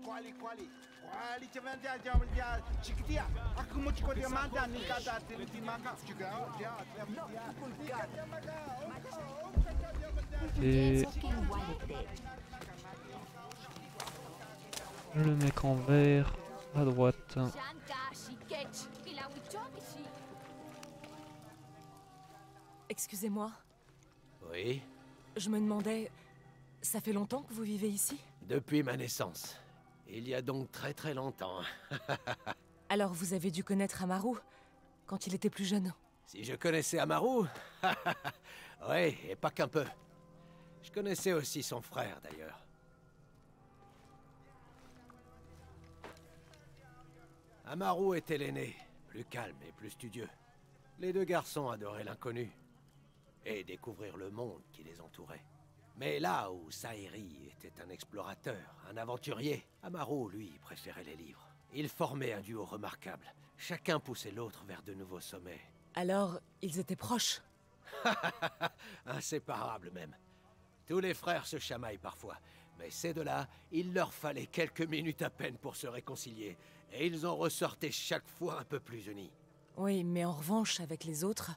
Et... le mec en vert, à droite. Excusez-moi. Oui, Je me demandais... Ça fait longtemps que vous vivez ici? depuis ma naissance. Il y a donc très très longtemps. Alors vous avez dû connaître Amaru, quand il était plus jeune. Si je connaissais Amaru? Oui, et pas qu'un peu. Je connaissais aussi son frère d'ailleurs. Amaru était l'aîné, plus calme et plus studieux. Les deux garçons adoraient l'inconnu et découvrir le monde qui les entourait. Mais là où Saïri était un explorateur, un aventurier, Amaru, lui, préférait les livres. Ils formaient un duo remarquable. Chacun poussait l'autre vers de nouveaux sommets. Alors, ils étaient proches? Inséparables même. Tous les frères se chamaillent parfois, mais ces deux-là, il leur fallait quelques minutes à peine pour se réconcilier, et ils en ressortaient chaque fois un peu plus unis. Oui, mais en revanche, avec les autres...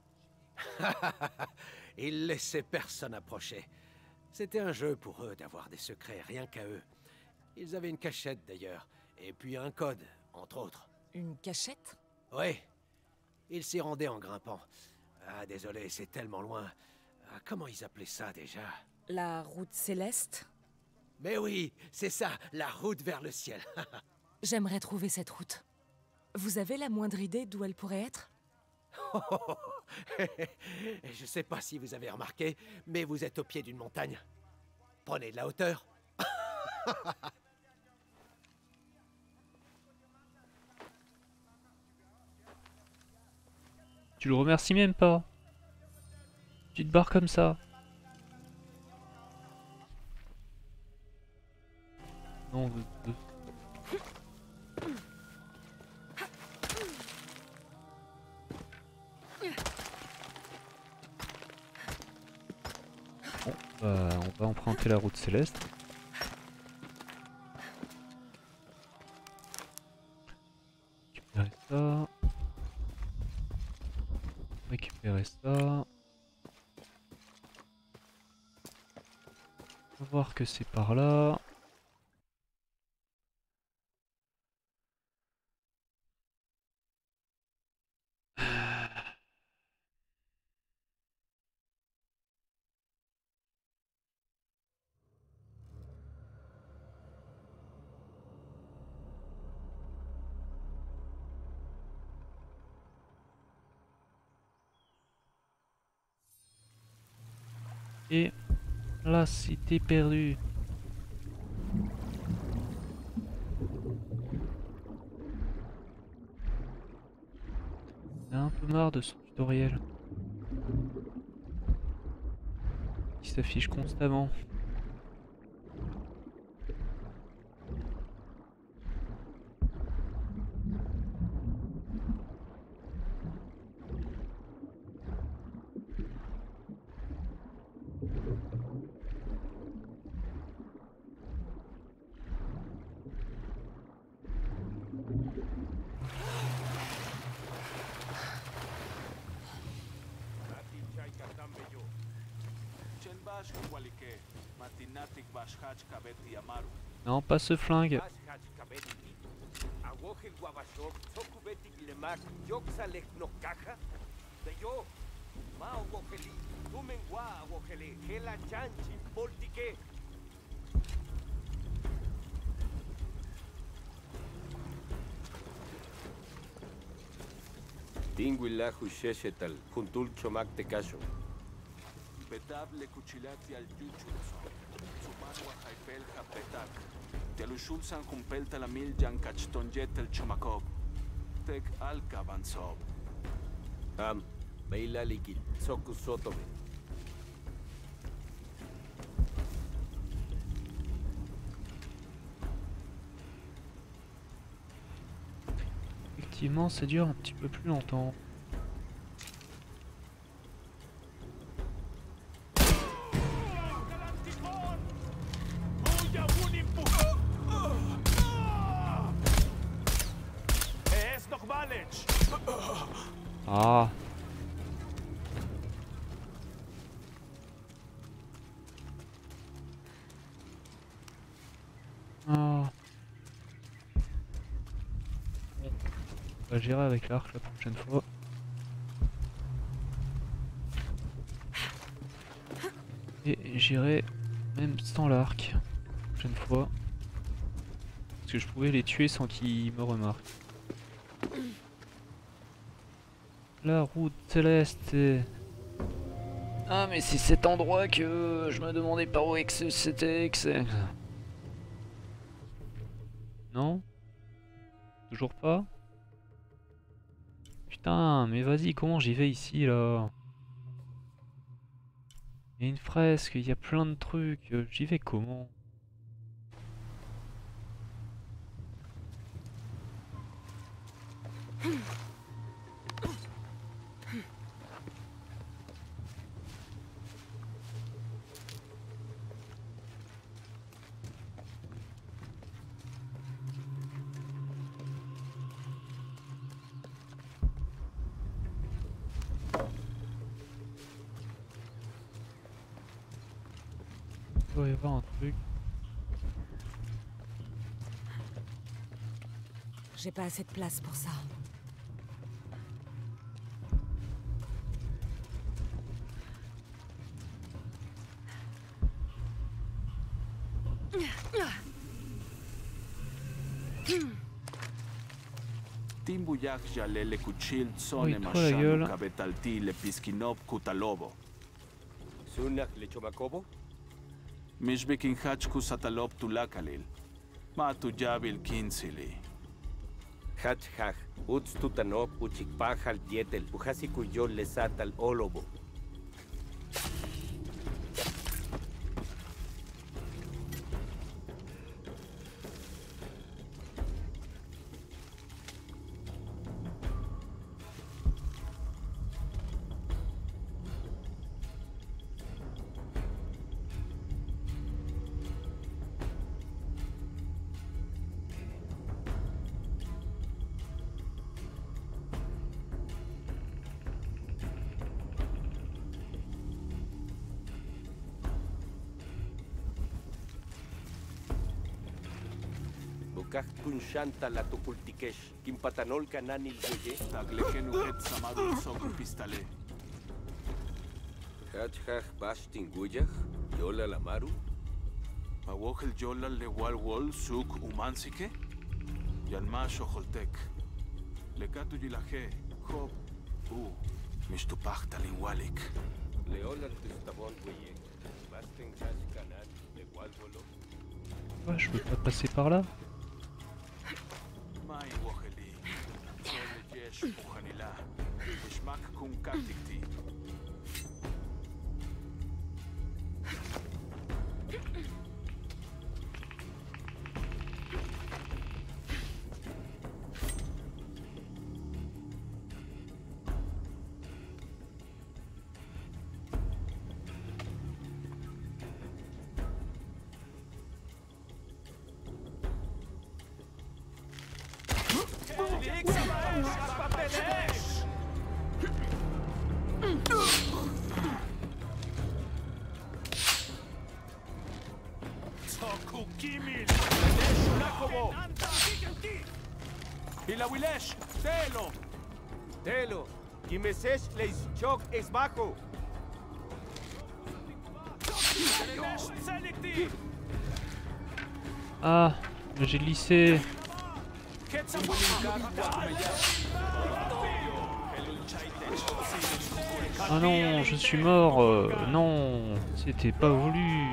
Ils laissaient personne approcher. C'était un jeu pour eux d'avoir des secrets rien qu'à eux. Ils avaient une cachette d'ailleurs, et puis un code, entre autres. Une cachette? Oui. Ils s'y rendaient en grimpant. Ah, désolé, c'est tellement loin. Ah, comment ils appelaient ça déjà? La route céleste? Mais oui, c'est ça, la route vers le ciel. J'aimerais trouver cette route. Vous avez la moindre idée d'où elle pourrait être? Je sais pas si vous avez remarqué, mais vous êtes au pied d'une montagne. Prenez de la hauteur. Tu le remercies même pas. Tu te barres comme ça. Non, de, de... Bon, bah, on va emprunter la route céleste. Récupérer ça. Récupérer ça. On va voir que c'est par là. Et la cité perdue. J'ai un peu marre de ce tutoriel. Il s'affiche constamment. Non, pas ce flingue. Tinguila Husheshetal, Kuntul Chomak Tekaso. Betab le cuchilati al yuchulso. Sumanwa haipel hapetak. Telushulsan kumpelta la mil jan kachtonjet el chomakob. Tek alka bansob. Am, Beila Likit, Soku Sotobe. Effectivement, ça dure un petit peu plus longtemps. Ah. Ah. On va gérer avec l'arc la prochaine fois. Et j'irai même sans l'arc la prochaine fois. Parce que je pouvais les tuer sans qu'ils me remarquent. La route céleste. Ah mais c'est cet endroit que je me demandais par où c'était. Non? Toujours pas? Putain, mais vas-y, comment j'y vais ici là? Il y a une fresque, il y a plein de trucs, j'y vais comment? Il doit y avoir un truc. J'ai pas assez de place pour ça. Timbuyak jalele kuchil tsone mashano kabetalti le piskinop kutalobo. Sunak le chomakobo? Mishbekin hachku satalop tulakalil. Matu jabil kinsili. Hach hach, uts tutanop uchikpahal dietel, ujasikuyo lesatal olobo. Kun shanta la tupultikesh, kimpatanol kananil yoye. Taglekenu het samadu sok pistale. Hach hach bashtin guyach, yola lamaru. Pawokel yola le wal wol suk umansike. Yanma shoholtek. Lekatu yilaje, hop, u, mishtupach talin walik. Leola tistabon guye. Bastin hach kanan, le wal wolo. Ouais, je peux pas passer par là. Ilawilesh, Telo. Telo, Gimesesh leis chok es bajo. Ah, j'ai glissé. Ah non, je suis mort. euh, non, c'était pas voulu.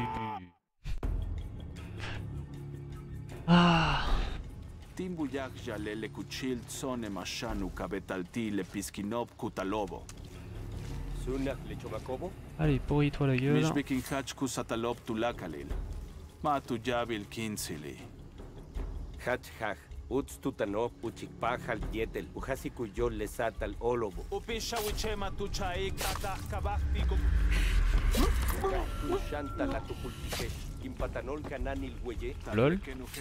Ah. Timbuyak jalele kuchil tsone mashanu kabetalti le piskinop kutalobo. Sunak le chomakobo. Allez, pourris-toi la gueule. Mishbikin hachku satalop tulakalil. Matu jabil kinsili. Hach hach. Uts tutanop uchikpajal dietel. Ujasiku yo lesatal olobo. Upisha wichema tu chaik tatah kabakti. Ushanta la tupultikesh. Impatanol kananil weye. Lol.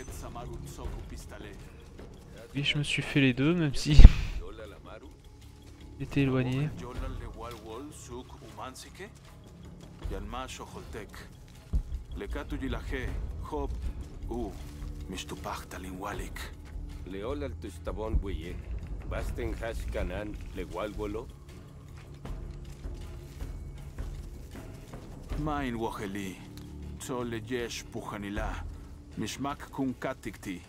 Oui, je me suis fait les deux, même si j'étais éloigné. Leol al tustabon weye. Basten hash kanan le walwolo. Main waheli. Tsole yesh pujanila. Mishmak kun katikti.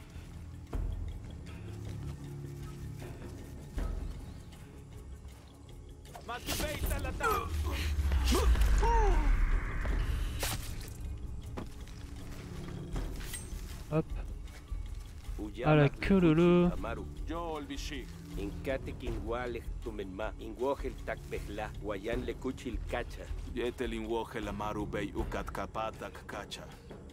Hop. À la queue le le. Inkatik inwalek tumenma. Inwohel takbehla. Wayan le kuchil kacha. Yetel inwohel amaru bey ukat kapatak kacha.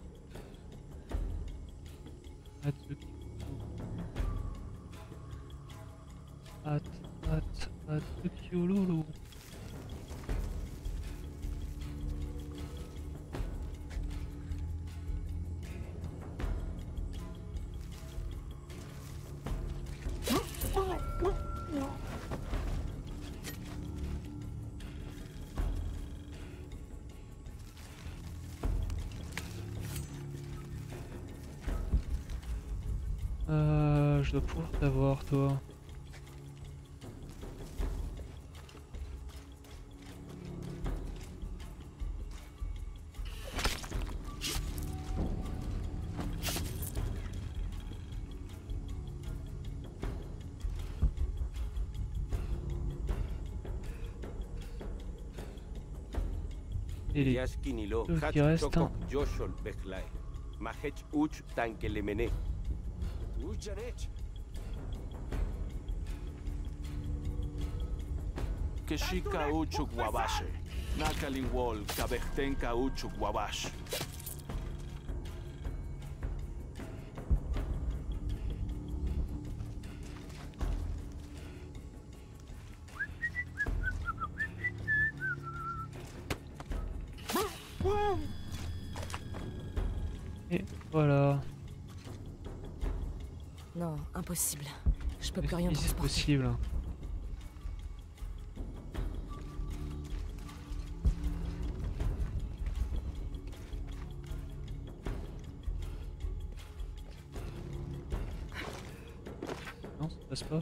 At, at, at, kiololo. Euh, je dois pouvoir t'avoir, toi. Et les deux qui restent. Joshol Bechlai. Mahech uch tankelemene. Ujanech. Keshika uchuk wabashe. Nakalin wall kabechtenka uchuk wabash. Et voilà. Non, impossible. Je peux plus rien C'est transporter. possible. Non, ça passe pas.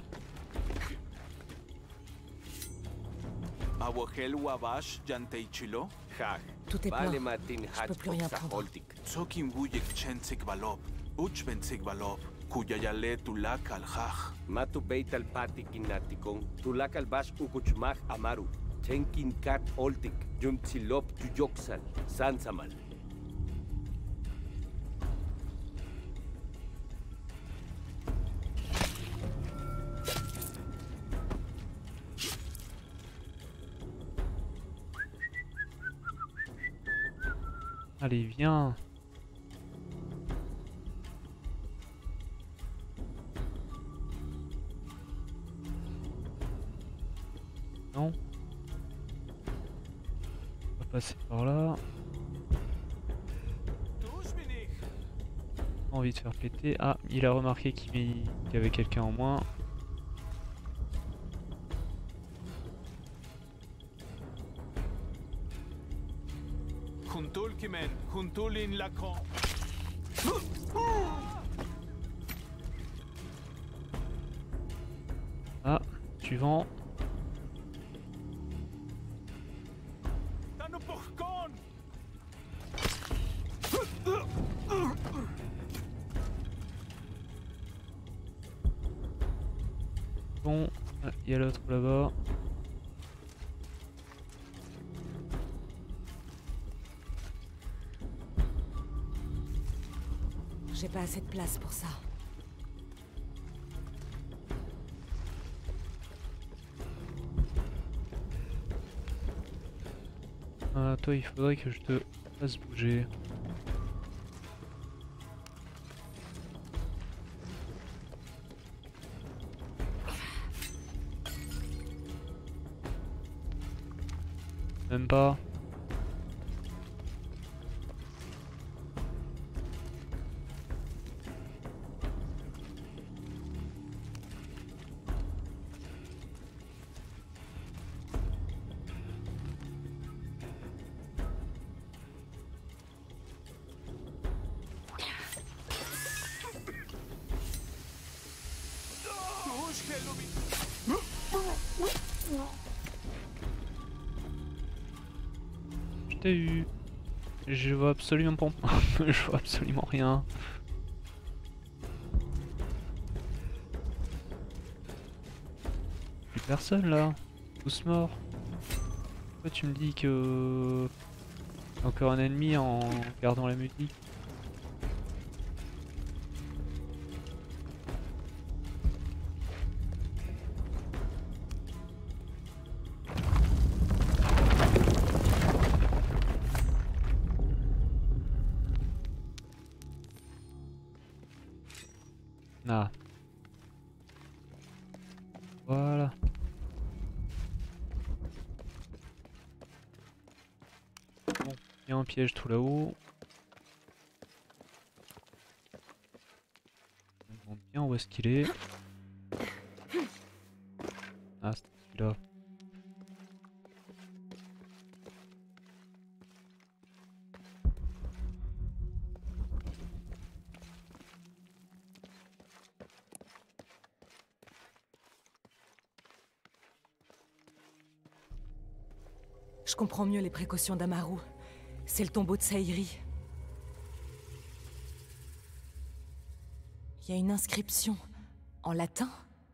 Awahel wabash janteichilo. Tout est plein. Je peux plus rien prendre. Tsokin wuyek chensik balop. Uchbensik balop. Kuyayale tulak al haj. Matu beital patik inatikon. Tulak al bash ukuchmach amaru. Chenkin kat oltik. Jumtsilop tuyoksal. Sansamal. Allez, viens. Non. On va passer par là. Envie de faire péter. Ah, il a remarqué qu'il y avait quelqu'un en moins. Kimen, Huntulin Lacan. Ah, suivant. Bon, il y a l'autre là-bas. J'ai pas assez de place pour ça. Ah, toi, il faudrait que je te fasse bouger. Même pas. Je t'ai eu. Je vois absolument pas. Je vois absolument rien. Plus personne là. Tous morts. Pourquoi tu me dis que y a encore un ennemi en regardant la musique? Ah. Voilà. Bon, il y a un piège tout là-haut. On me demande bien où est-ce qu'il est. Ah, c'est celui-là. Je comprends mieux les précautions d'Amaru. C'est le tombeau de Saïri. Il y a une inscription en latin.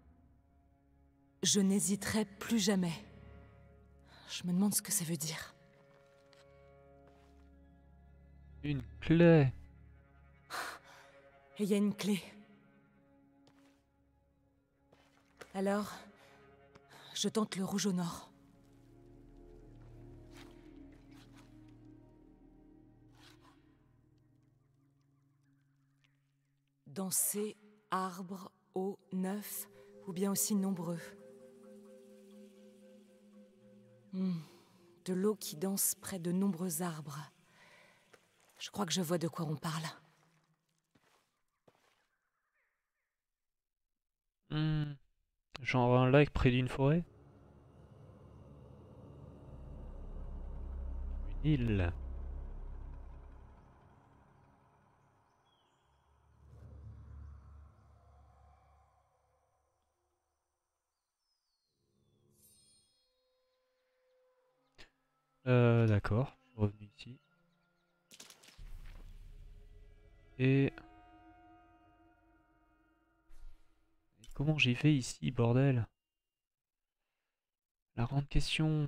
Je n'hésiterai plus jamais. Je me demande ce que ça veut dire. Une clé. Et il y a une clé. Alors, je tente le rouge au nord. Danser, arbres, eau, neuf, ou bien aussi nombreux. Hmm. De l'eau qui danse près de nombreux arbres. Je crois que je vois de quoi on parle. Hmm. Genre un lac près d'une forêt? Une île. Euh, d'accord, je suis revenu ici. Et... Et comment j'y vais ici, bordel? La grande question.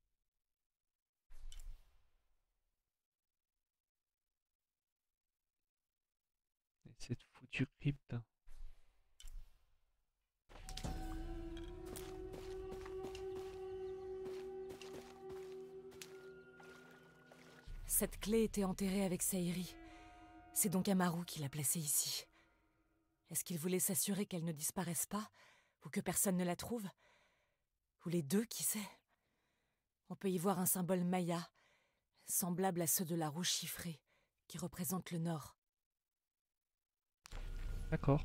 Et cette foutue crypte. Cette clé était enterrée avec Saïri. C'est donc Amaru qui l'a placée ici. Est-ce qu'il voulait s'assurer qu'elle ne disparaisse pas? Ou que personne ne la trouve? Ou les deux, qui sait? On peut y voir un symbole maya, semblable à ceux de la roue chiffrée, qui représente le nord. D'accord.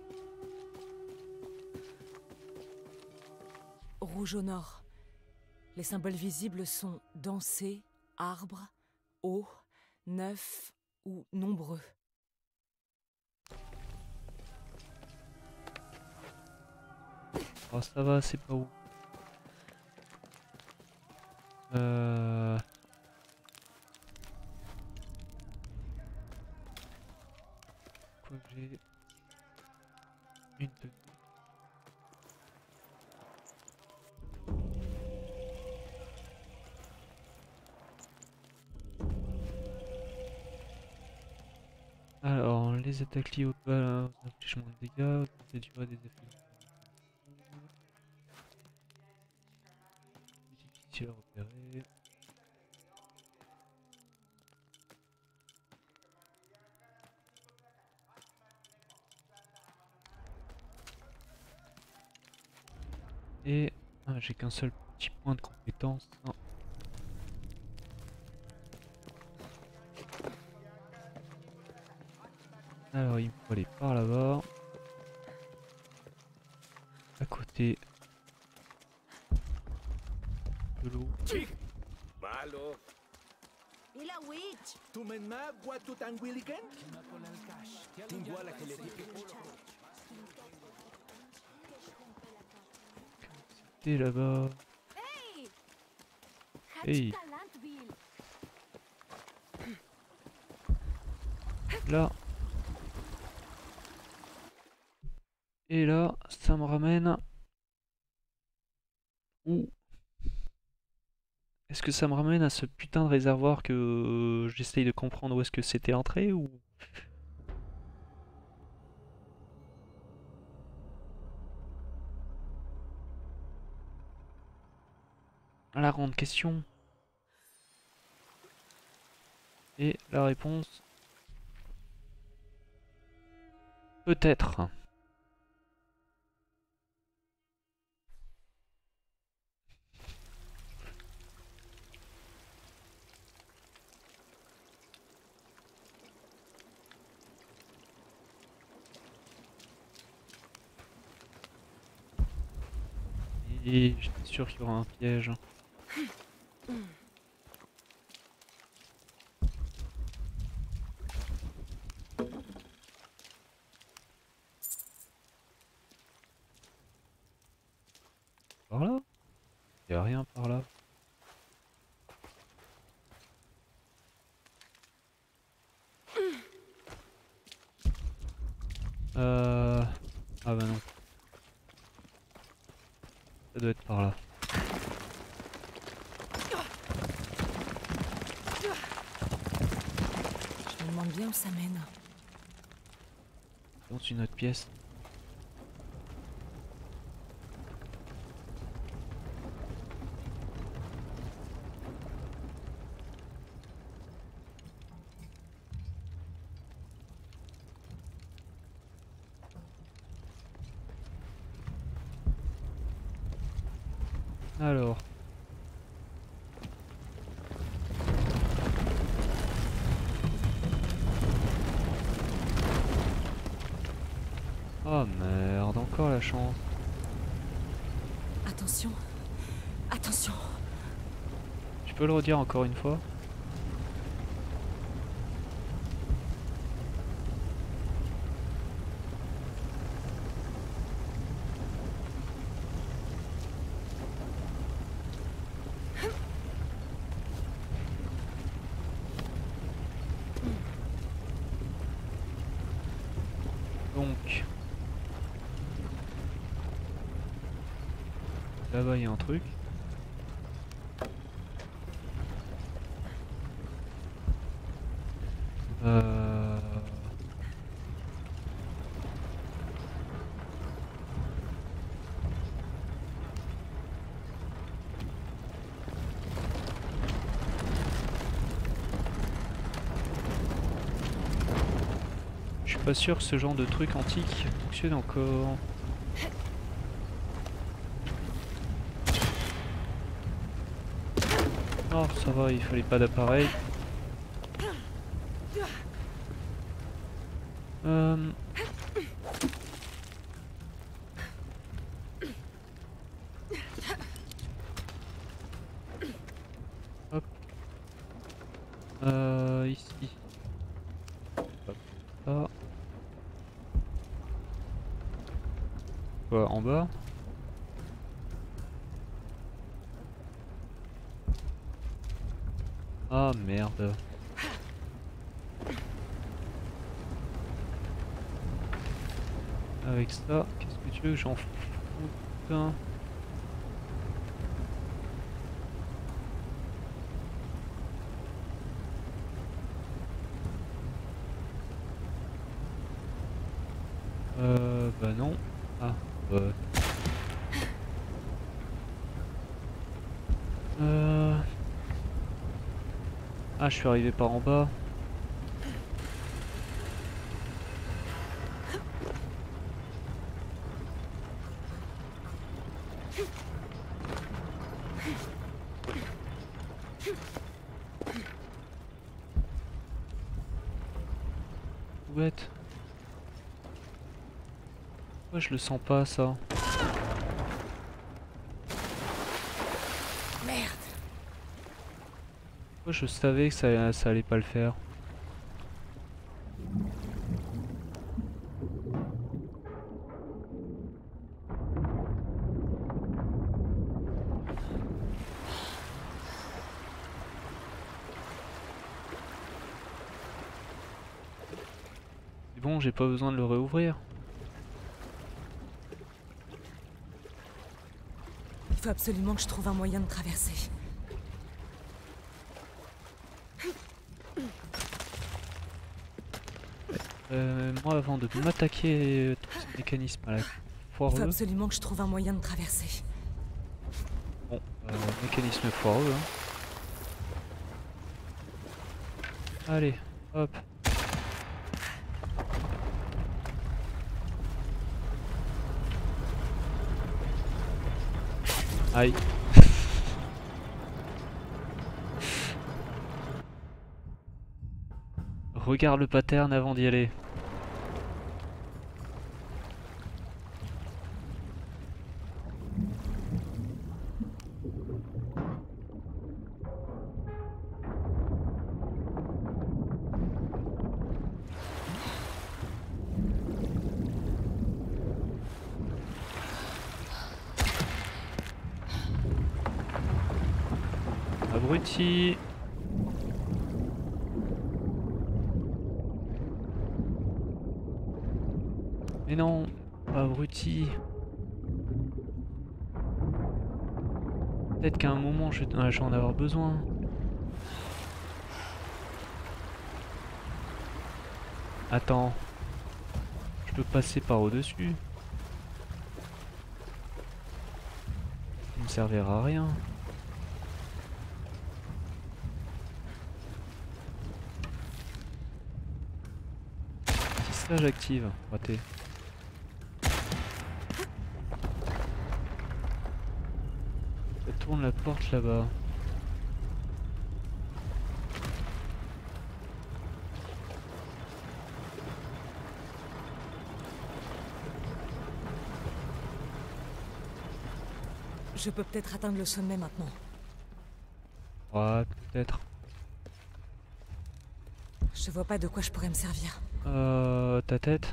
Rouge au nord. Les symboles visibles sont denser, arbre, eau, neuf ou nombreux. Oh, ça va, c'est pas où. Euh... Quoi j'ai une de alors, les attaques liées aux balles, aux infligements de dégâts, augmenter la durée des effets. Difficile à repérer. Et ah, j'ai qu'un seul petit point de compétence. Non. Alors il me faut aller par là-bas. À côté de l'eau. Malo. ¿Y la witch? ¿Tu menma guatutan williken? Tingwala que le dije. C'était là-bas. Hey. Là. Et là, ça me ramène où? Est-ce que ça me ramène à ce putain de réservoir que j'essaye de comprendre où est-ce que c'était l'entrée ou... La grande question. Et la réponse... Peut-être. Et j'étais sûr qu'il y aura un piège. Par là? Il n'y a rien par là. Euh... Ah bah non. Ça doit être par là. Je me demande bien où ça mène. Dans une autre pièce. Alors. Oh merde, encore la chance. Attention. Attention. Tu peux le redire encore une fois? Donc là-bas il y a un truc. Euh... Je suis pas sûr que ce genre de truc antique fonctionne encore. Oh ça va, il fallait pas d'appareil. Euh... Euh, ici. Hop, ça. Quoi, en bas? Ah merde. Avec ça, qu'est-ce que tu veux que j'en foute? Euh, bah non. Ah, bah. Euh... Ah, je suis arrivé par en bas. Bête. Pourquoi je le sens pas ça? Merde. Pourquoi je savais que ça, ça allait pas le faire? C'est bon, j'ai pas besoin de le réouvrir. Il faut absolument que je trouve un moyen de traverser. Euh, moi, avant de m'attaquer tous ces mécanismes à la Il foireux. faut absolument que je trouve un moyen de traverser. Bon, euh, mécanisme foireux. Hein. Allez, hop. Aïe. Regarde le pattern avant d'y aller. Abruti. Mais non, abruti. Peut-être qu'à un moment je vais en avoir besoin. Attends. Je peux passer par au-dessus. Ça ne me servira à rien. Si ça j'active, raté. Ça tourne la porte là-bas. Je peux peut-être atteindre le sommet maintenant. Ouais, peut-être. Je vois pas de quoi je pourrais me servir. Euh, ta tête.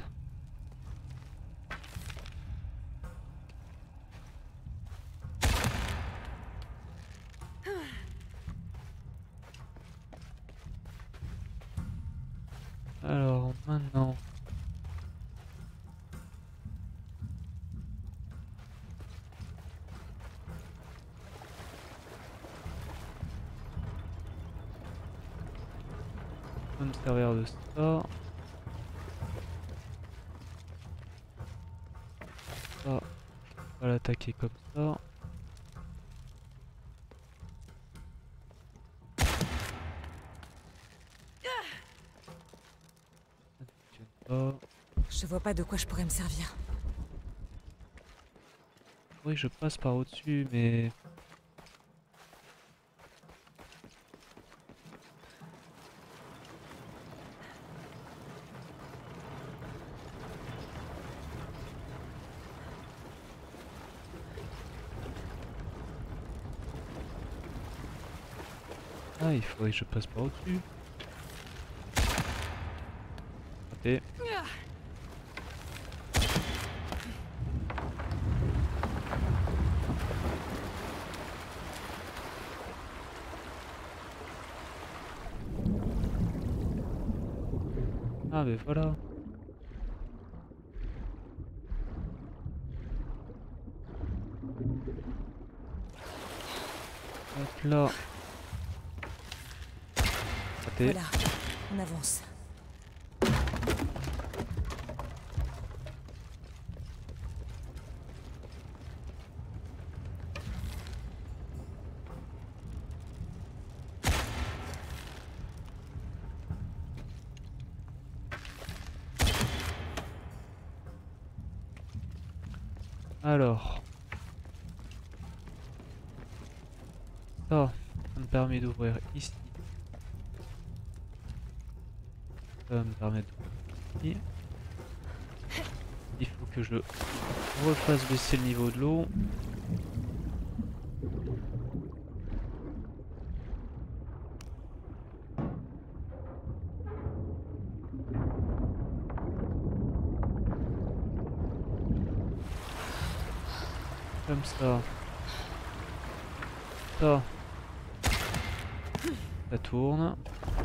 Alors, maintenant. Je peux me servir de ça. Ça, on va l'attaquer comme ça. Pas. Je vois pas de quoi je pourrais me servir. Oui, je passe par au-dessus, mais... Ah, il faudrait que je passe par au-dessus. côté. Ah mais voilà. Donc là. Raté. Voilà, on avance. Alors, ça, ça me permet d'ouvrir ici. Ça va me permettre d'ouvrir ici. Il faut que je refasse baisser le niveau de l'eau. Comme ça. Ça. Ça tourne.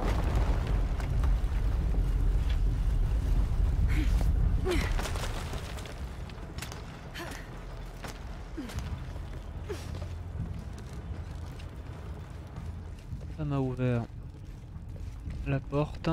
Ça m'a ouvert la porte.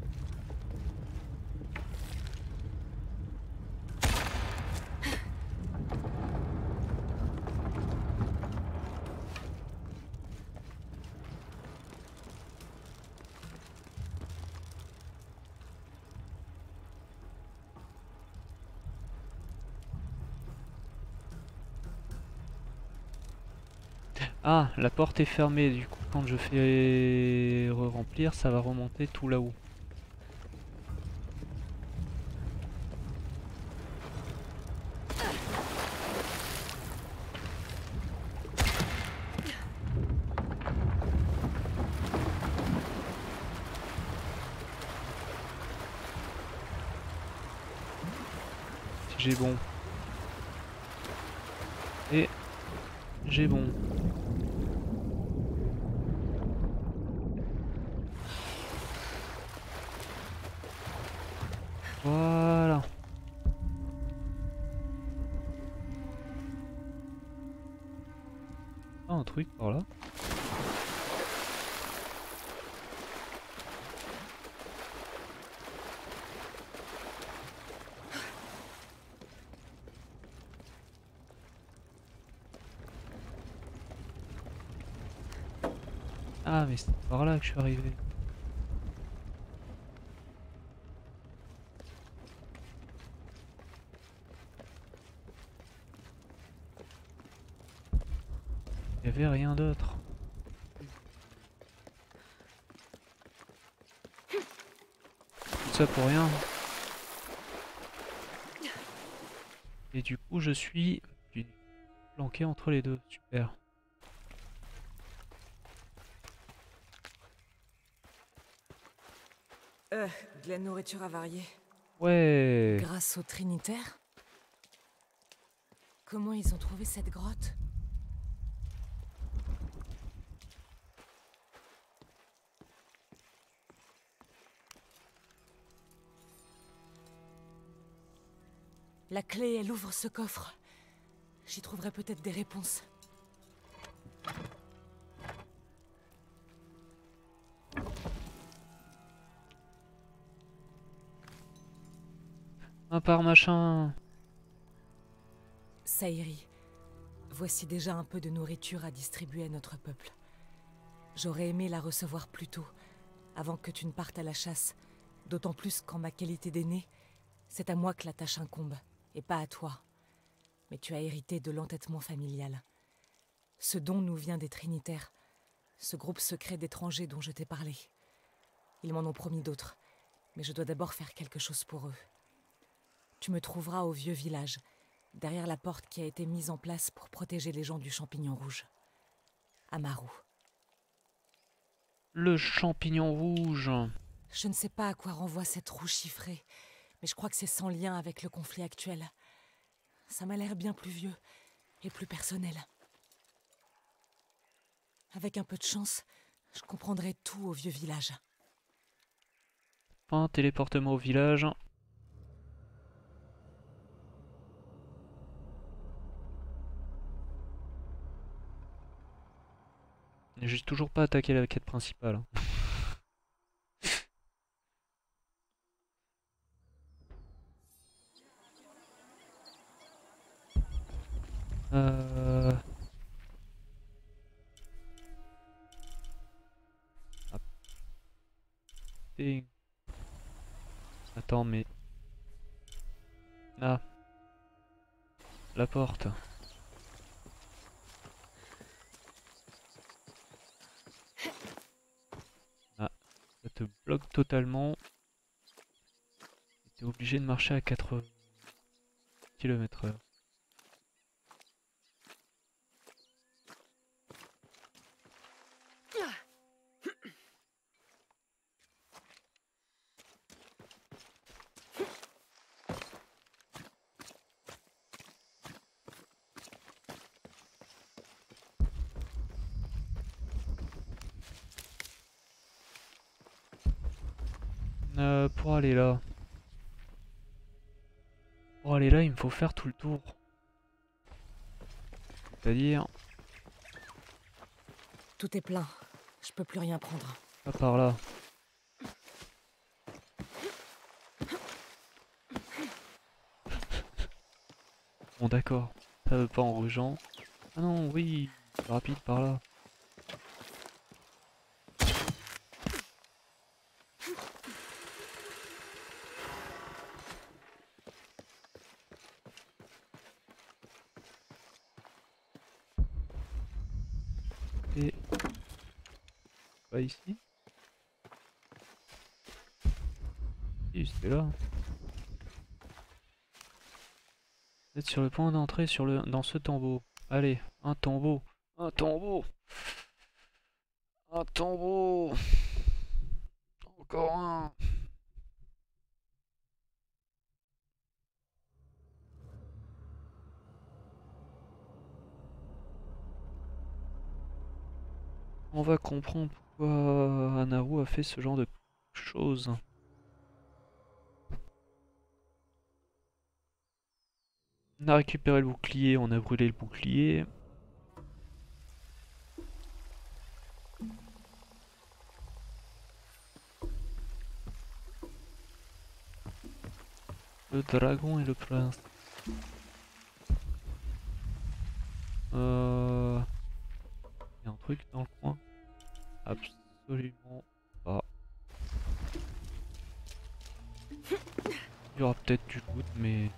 Ah, la porte est fermée, du coup quand je fais re-remplir, ça va remonter tout là-haut. Si j'ai bon. Et j'ai bon. Voilà. Ah, un truc par là. Ah mais c'est par là que je suis arrivé. Il n'y avait rien d'autre. Tout ça pour rien. Et du coup je suis planqué entre les deux. Super. Euh, de la nourriture avariée. Ouais. Grâce aux Trinitaires? Comment ils ont trouvé cette grotte? La clé, elle ouvre ce coffre. J'y trouverai peut-être des réponses. Un par machin. Saïri, voici déjà un peu de nourriture à distribuer à notre peuple. J'aurais aimé la recevoir plus tôt, avant que tu ne partes à la chasse, d'autant plus qu'en ma qualité d'aîné, c'est à moi que la tâche incombe, et pas à toi. Mais tu as hérité de l'entêtement familial. Ce don nous vient des Trinitaires, ce groupe secret d'étrangers dont je t'ai parlé. Ils m'en ont promis d'autres, mais je dois d'abord faire quelque chose pour eux. Tu me trouveras au vieux village, derrière la porte qui a été mise en place pour protéger les gens du champignon rouge. Amaru. Le champignon rouge. Je ne sais pas à quoi renvoie cette roue chiffrée, mais je crois que c'est sans lien avec le conflit actuel. Ça m'a l'air bien plus vieux et plus personnel. Avec un peu de chance, je comprendrai tout au vieux village. Enfin, téléportement au village. J'ai toujours pas attaqué la quête principale. euh... ah. Et... Attends, mais... Ah. La porte. Ah. Ça te bloque totalement. T'es obligé de marcher à quatre kilomètres heure. Euh, pour aller là. Pour aller là, il me faut faire tout le tour. C'est-à-dire... Tout est plein. Je peux plus rien prendre. Pas par là. Bon d'accord. Ça veut pas en rugeant. Ah non, oui. C'est rapide par là. Et... Pas ici. Et c'était là. Vous êtes sur le point d'entrée sur le dans ce tombeau. Allez, un tombeau. Un tombeau. Un tombeau. Encore un. On va comprendre pourquoi Anaru a fait ce genre de choses. On a récupéré le bouclier, on a brûlé le bouclier. Le dragon et le prince. Euh... Il y a un truc dans le coin? Absolument pas. Il y aura peut-être du loot, mais...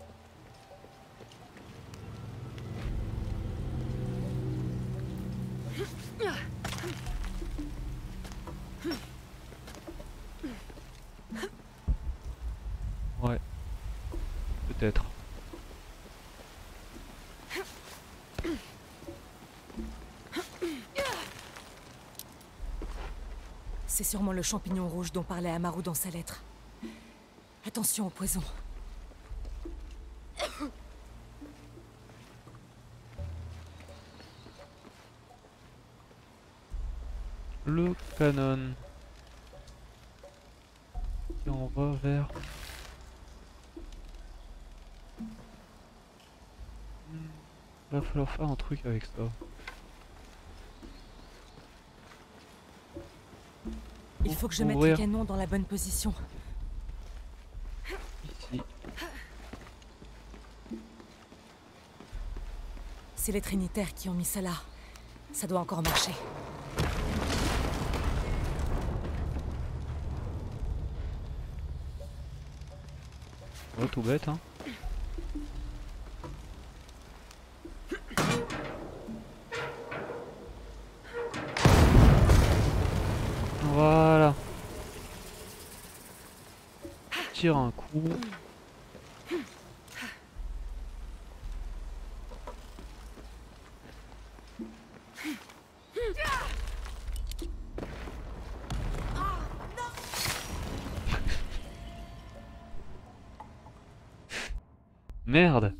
Ouais. Peut-être. C'est sûrement le champignon rouge dont parlait Amaru dans sa lettre. Attention au poison. Le canon. Et on va vers... Hmm, va falloir faire un truc avec ça. Il faut que je mette le canon dans la bonne position. Ici. C'est les Trinitaires qui ont mis ça là. Ça doit encore marcher. Ouais, tout bête, hein. Voilà. Tire un coup. Merde.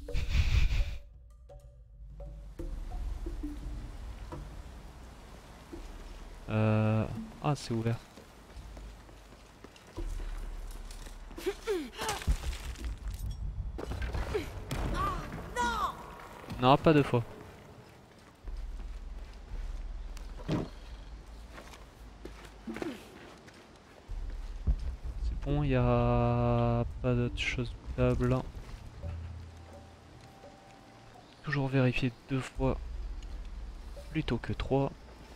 Euh... Ah, c'est ouvert. Non, pas deux fois. C'est bon, il n'y a pas d'autre chose table. Toujours vérifier deux fois plutôt que trois.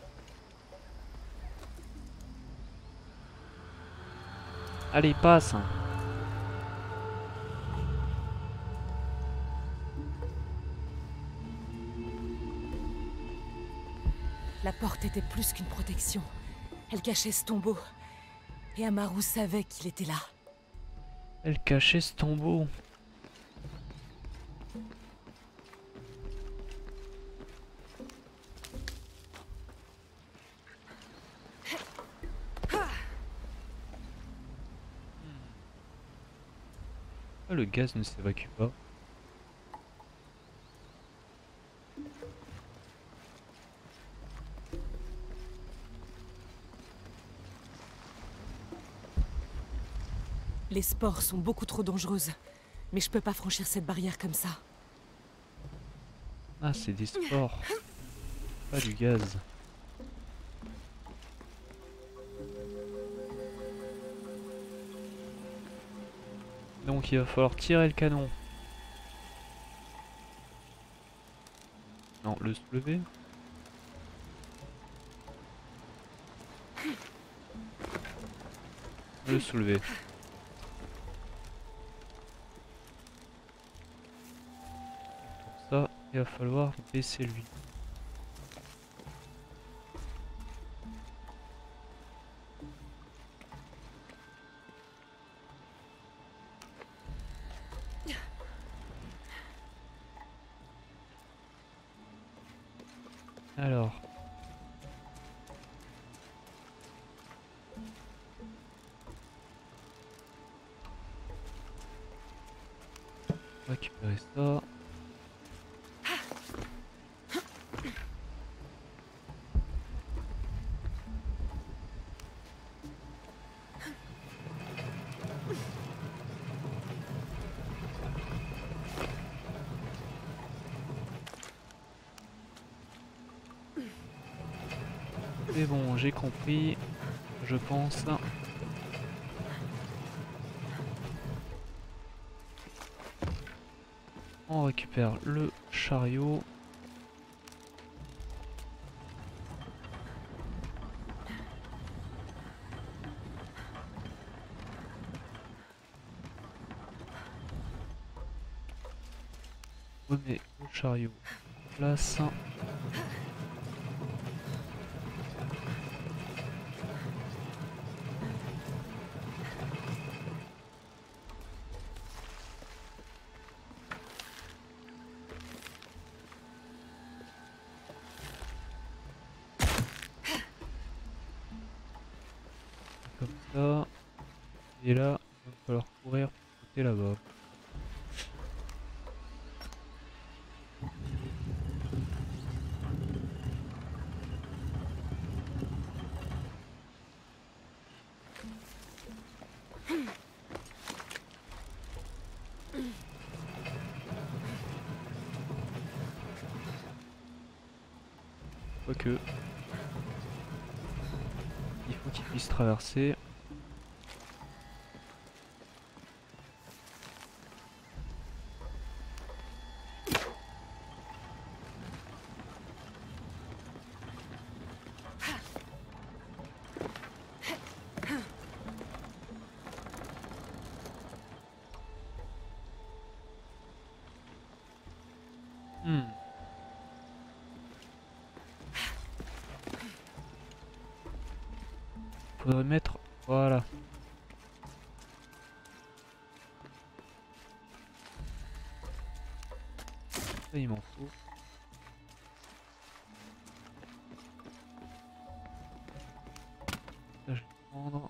Allez, passe. La porte était plus qu'une protection. Elle cachait ce tombeau. Et Amaru savait qu'il était là. Elle cachait ce tombeau. Ah, le gaz ne s'évacue pas. Les spores sont beaucoup trop dangereuses. Mais je peux pas franchir cette barrière comme ça. Ah, c'est des spores. Pas du gaz. Donc il va falloir tirer le canon. Non, le soulever. Le soulever. Pour ça, il va falloir baisser lui. Alors. Récupérer ça. C'est bon, j'ai compris, je pense. On récupère le chariot. On remet le chariot en place. Comme ça. Et là, il va falloir courir pour côté là-bas. Quoique. Il faut qu'il puisse traverser. Hmm. Faudrait mettre, voilà. Ça, il m'en faut. Ça, je vais prendre.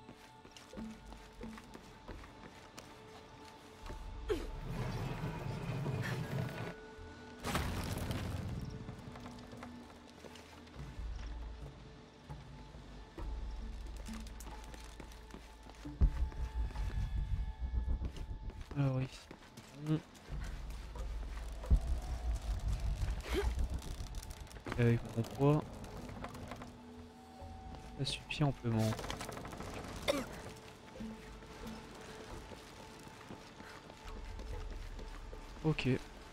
Alors ici. On... Et avec mon poids, ça suffit amplement. Ok.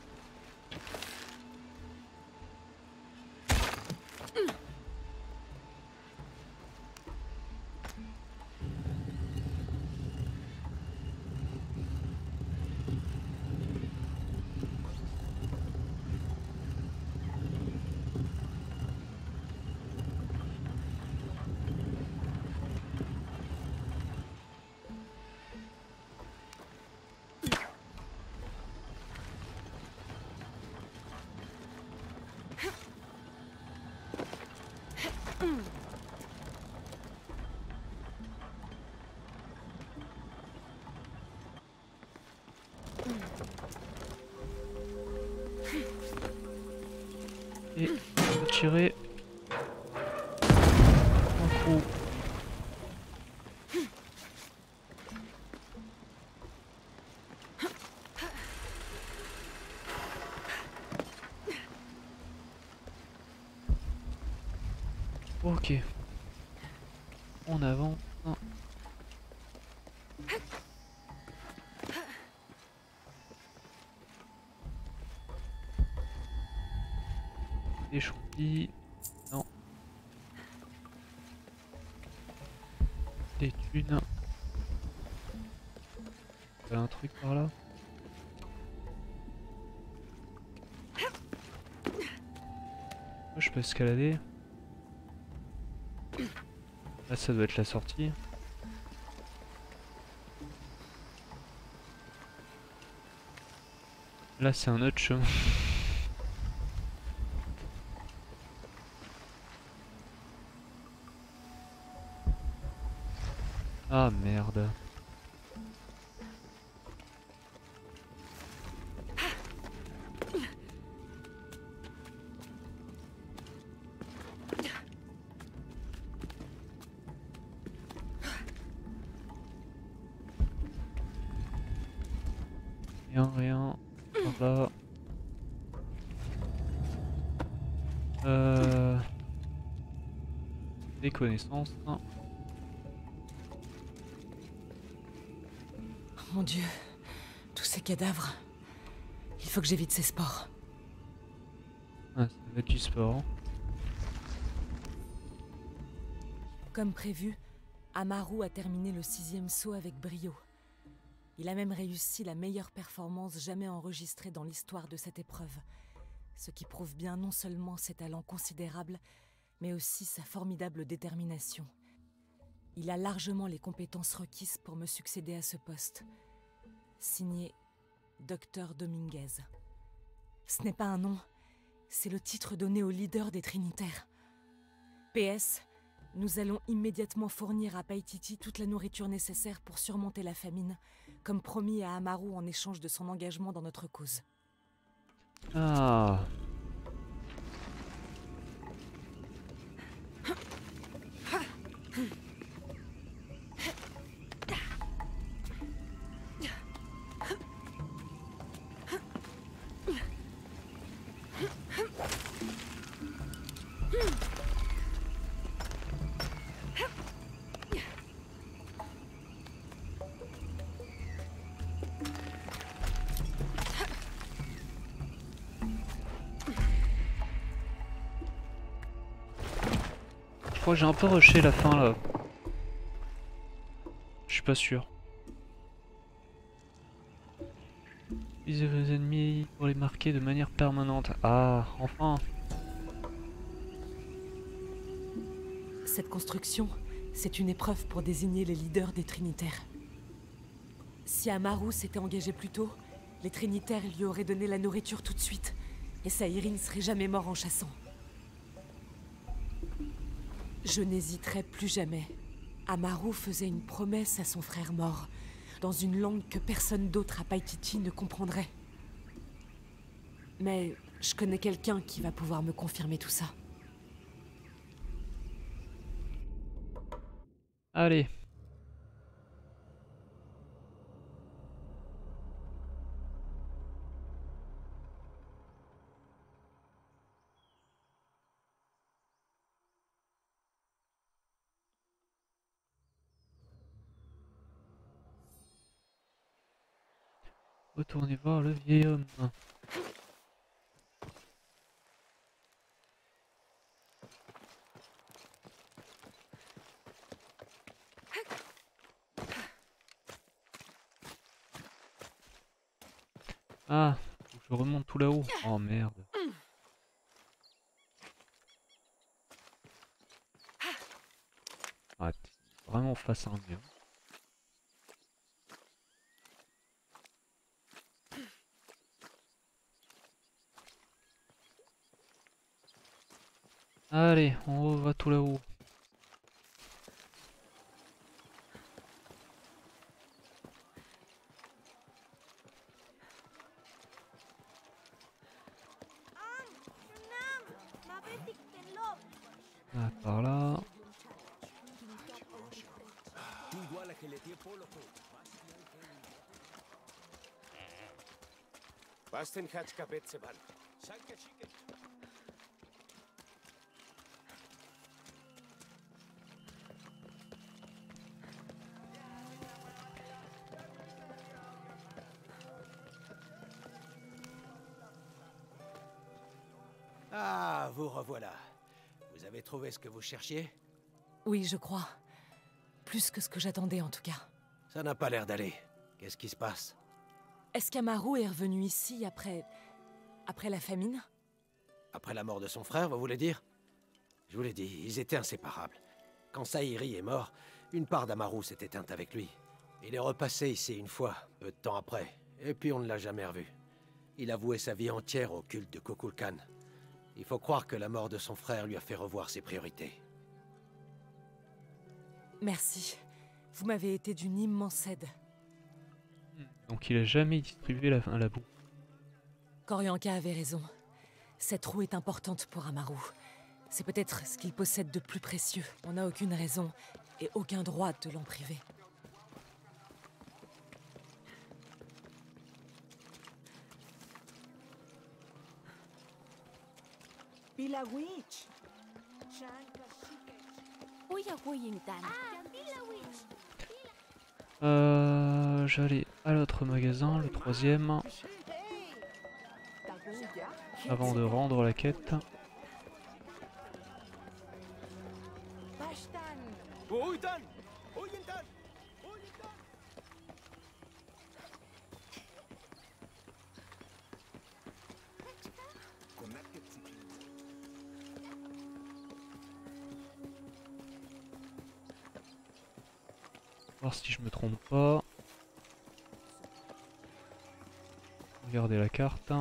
Et retirer un coup. Ok. On avance. Des choupis. Non. Des thunes. Il y a un truc par là. Oh, je peux escalader. Là ça doit être la sortie. Là c'est un autre chemin. Ah merde. Rien, rien. Par là. Euh... Des connaissances. Hein. Mon Dieu, tous ces cadavres. Il faut que j'évite ces spores. Ah, ça va être du sport. Comme prévu, Amaru a terminé le sixième saut avec brio. Il a même réussi la meilleure performance jamais enregistrée dans l'histoire de cette épreuve. Ce qui prouve bien non seulement ses talents considérables, mais aussi sa formidable détermination. Il a largement les compétences requises pour me succéder à ce poste. Signé Docteur Dominguez. Ce n'est pas un nom, c'est le titre donné au leader des Trinitaires. P S, nous allons immédiatement fournir à Paititi toute la nourriture nécessaire pour surmonter la famine, comme promis à Amaru en échange de son engagement dans notre cause. Ah. Je crois que j'ai un peu rushé la fin là. Je suis pas sûr. Utilisez vos ennemis pour les marquer de manière permanente. Ah, enfin. Cette construction, c'est une épreuve pour désigner les leaders des Trinitaires. Si Amaru s'était engagé plus tôt, les Trinitaires lui auraient donné la nourriture tout de suite, et Saïri ne serait jamais mort en chassant. Je n'hésiterai plus jamais. Amaru faisait une promesse à son frère mort, dans une langue que personne d'autre à Paititi ne comprendrait. Mais je connais quelqu'un qui va pouvoir me confirmer tout ça. Allez. Retournez voir le vieil homme. Ah, faut que je remonte tout là-haut. Oh merde. Ah, t'es vraiment face à un mur. Allez, on va tout là-haut. Ah, par là. Ah, vous revoilà. Vous avez trouvé ce que vous cherchiez? Oui, je crois. Plus que ce que j'attendais en tout cas. Ça n'a pas l'air d'aller. Qu'est-ce qui se passe? Est-ce qu'Amaru est revenu ici après... après la famine? Après la mort de son frère, vous voulez dire? Je vous l'ai dit, ils étaient inséparables. Quand Saïri est mort, une part d'Amaru s'est éteinte avec lui. Il est repassé ici une fois, peu de temps après, et puis on ne l'a jamais revu. Il a voué sa vie entière au culte de Kukulkan. Il faut croire que la mort de son frère lui a fait revoir ses priorités. Merci. Vous m'avez été d'une immense aide. Donc il a jamais distribué la, la boue. Koryanka avait raison. Cette roue est importante pour Amaru. C'est peut-être ce qu'il possède de plus précieux. On n'a aucune raison et aucun droit de l'en priver. Euh, j'allais à l'autre magasin, le troisième, avant de rendre la quête. Voir si je me trompe pas. Regardez la carte.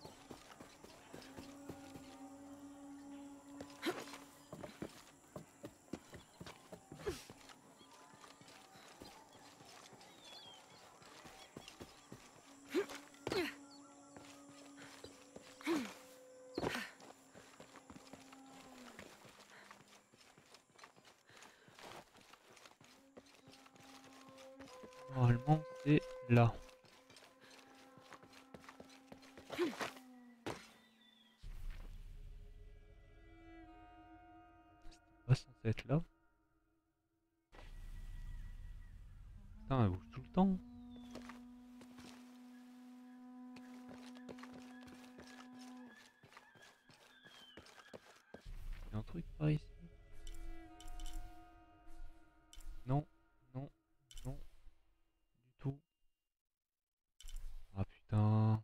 Normalement, c'est là. C'est pas censé être là. Putain, elle bouge tout le temps. Il y a un truc par ici. Non, non, non. Du tout. Ah putain.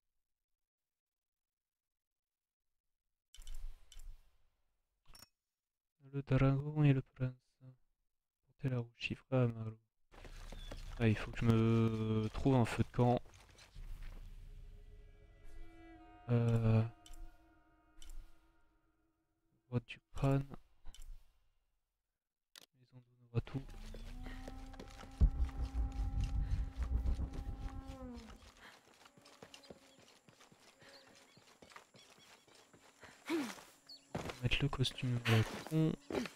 Le dragon et le prince. Portez la roue chiffrée à Malo. Ah, il faut que je me trouve un feu de camp. Euh... Droite du crâne. Maison de Novatou. Mettre le costume à la con.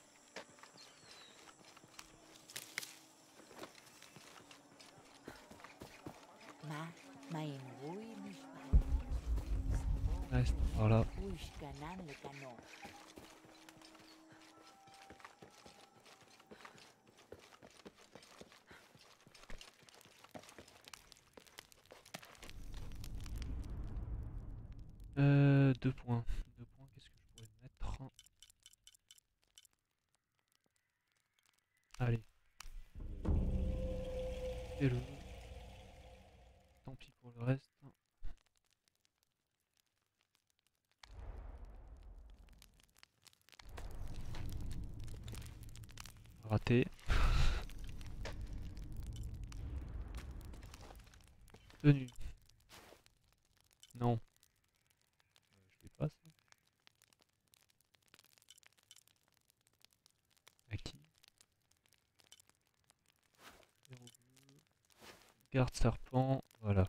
Reste par là. deux points. Deux points, qu'est-ce que je pourrais mettre? Allez. Et le... Tant pis pour le reste. Raté. Tenue. Non. Euh, je l'ai pas ça. Acquis. Garde serpent, voilà.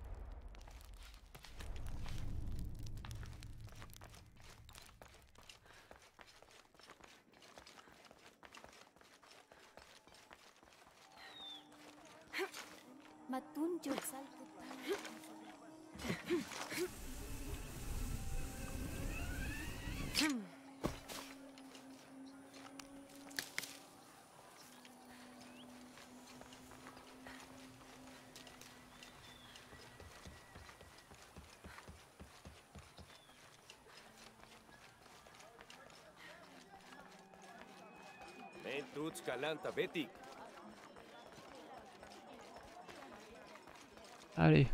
Tuts Kalanta Betik. Allez.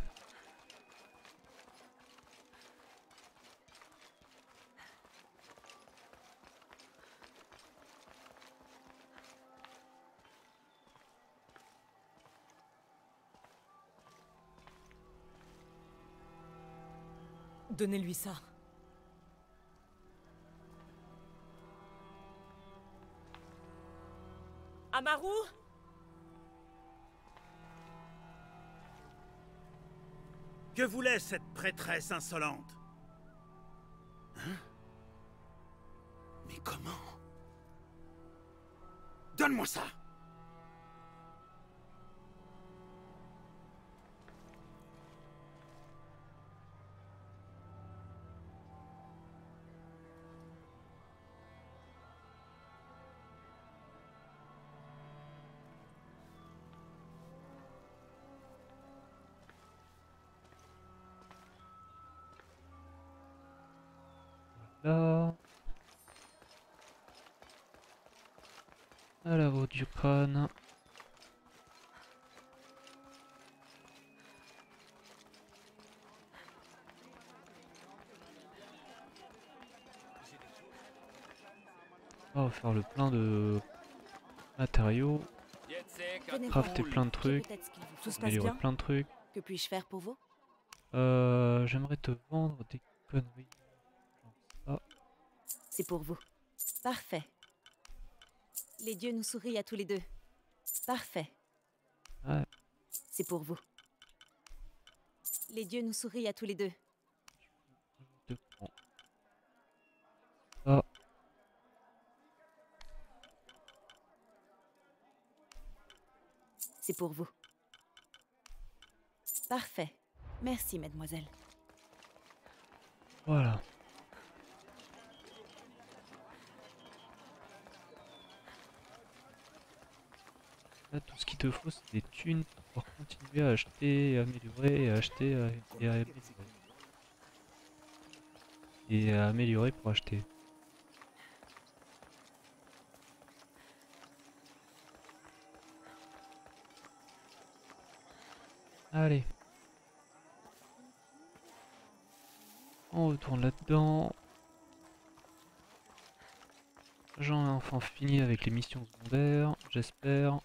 Donnez-lui ça. Amaru? Que voulait cette prêtresse insolente? Hein? Mais comment? Donne-moi ça! Là. À la voie du crâne. On va faire le plein de matériaux. Crafter plein de trucs. Améliorer plein de trucs. Que puis-je faire pour vous? Euh, J'aimerais te vendre des conneries. C'est pour vous. Parfait. Les dieux nous sourient à tous les deux. Parfait. Ouais. C'est pour vous. Les dieux nous sourient à tous les deux. Je te prends. Ça. C'est pour vous. Parfait. Merci, mademoiselle. Voilà. Là, tout ce qu'il te faut, c'est des thunes pour continuer à acheter, à améliorer, et à acheter à, et à améliorer. Et à améliorer pour acheter. Allez. On retourne là-dedans. J'en ai enfin fini avec les missions secondaires, j'espère.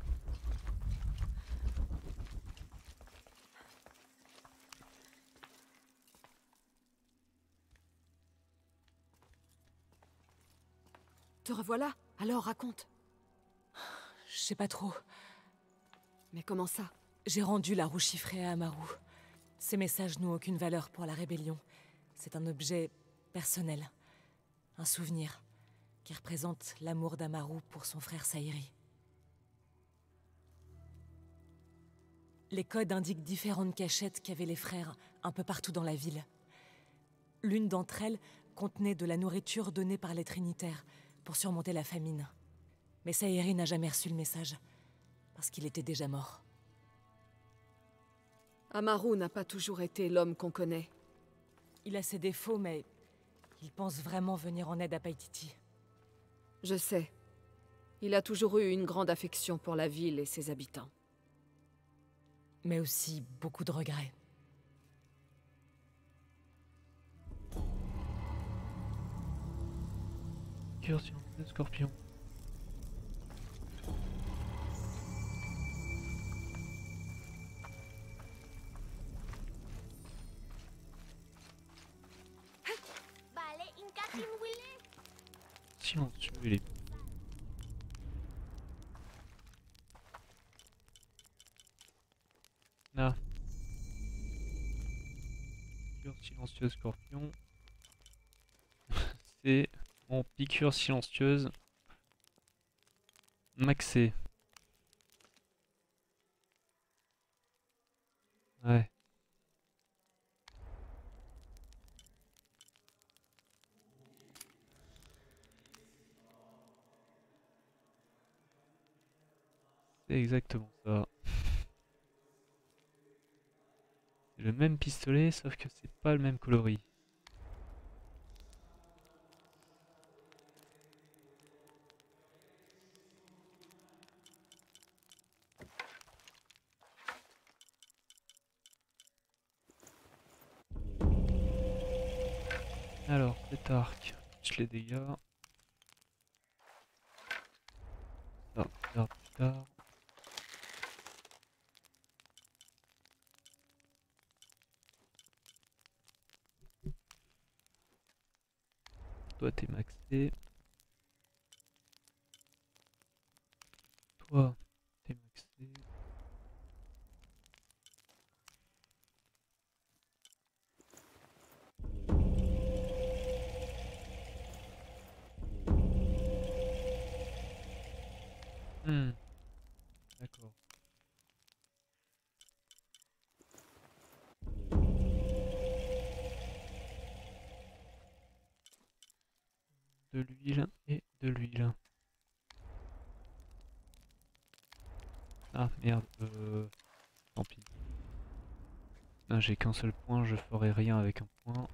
Te revoilà? Alors raconte. Je sais pas trop. Mais comment ça? J'ai rendu la roue chiffrée à Amaru. Ces messages n'ont aucune valeur pour la rébellion. C'est un objet personnel. Un souvenir qui représente l'amour d'Amaru pour son frère Saïri. Les codes indiquent différentes cachettes qu'avaient les frères un peu partout dans la ville. L'une d'entre elles contenait de la nourriture donnée par les Trinitaires pour surmonter la famine. Mais Saïri n'a jamais reçu le message, parce qu'il était déjà mort. Amaru n'a pas toujours été l'homme qu'on connaît. il a ses défauts, mais il pense vraiment venir en aide à Paititi. Je sais. Il a toujours eu une grande affection pour la ville et ses habitants. Mais aussi beaucoup de regrets. Cœur silencieux, scorpion. Silencieux, il est... Ah. Piqûre silencieuse scorpion. C'est mon piqûre silencieuse maxé. Ouais. C'est exactement ça. C'est le même pistolet, sauf que c'est pas le même coloris. Alors, cet arc, je les dégâts. Ça, plus tard, plus tard. Toi, t'es maxé. Toi, t'es maxé. Hmm. D'accord. De l'huile et de l'huile. Ah merde, euh... tant pis. Ah, j'ai qu'un seul point, je ferai rien avec un point.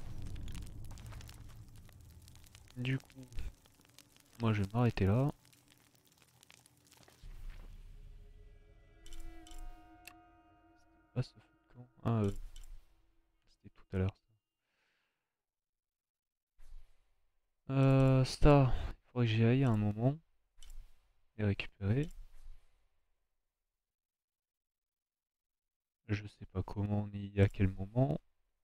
Du coup, moi je vais m'arrêter là. C'était pas ce feu de camp. Ah, euh... c'était tout à l'heure ça. Euh, Star, il faudrait que j'y aille à un moment. Et récupérer. Je sais pas comment ni à quel moment.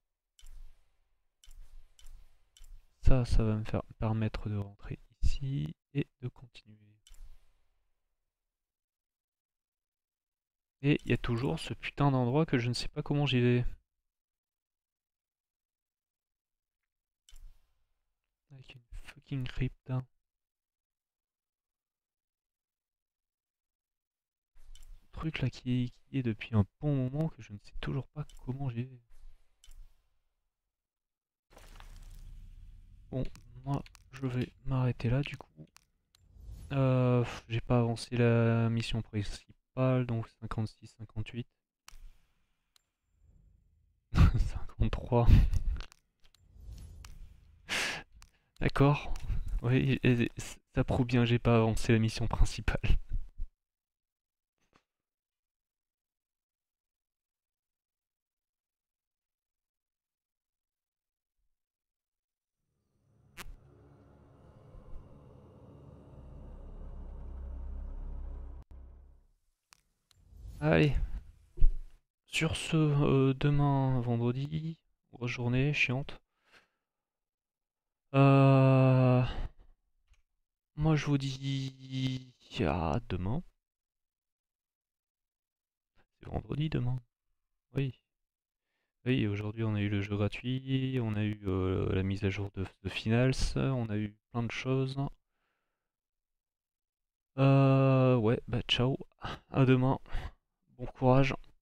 Ça, ça va me faire permettre de rentrer ici et de continuer. Et il y a toujours ce putain d'endroit que je ne sais pas comment j'y vais. Avec une fucking crypte. Ce truc là qui est, qui est depuis un bon moment que je ne sais toujours pas comment j'y vais. Bon, moi je vais m'arrêter là du coup. Euh, j'ai pas avancé la mission principale, donc cinquante-six cinquante-huit. cinquante-trois. D'accord. Oui, et ça prouve bien que j'ai pas avancé la mission principale. Allez. Sur ce, euh, demain, vendredi, grosse journée chiante. Euh... Moi je vous dis à demain. C'est vendredi demain. Oui. Oui, aujourd'hui on a eu le jeu gratuit, on a eu euh, la mise à jour de, de Finals, on a eu plein de choses. Euh, ouais, bah ciao, à demain, bon courage.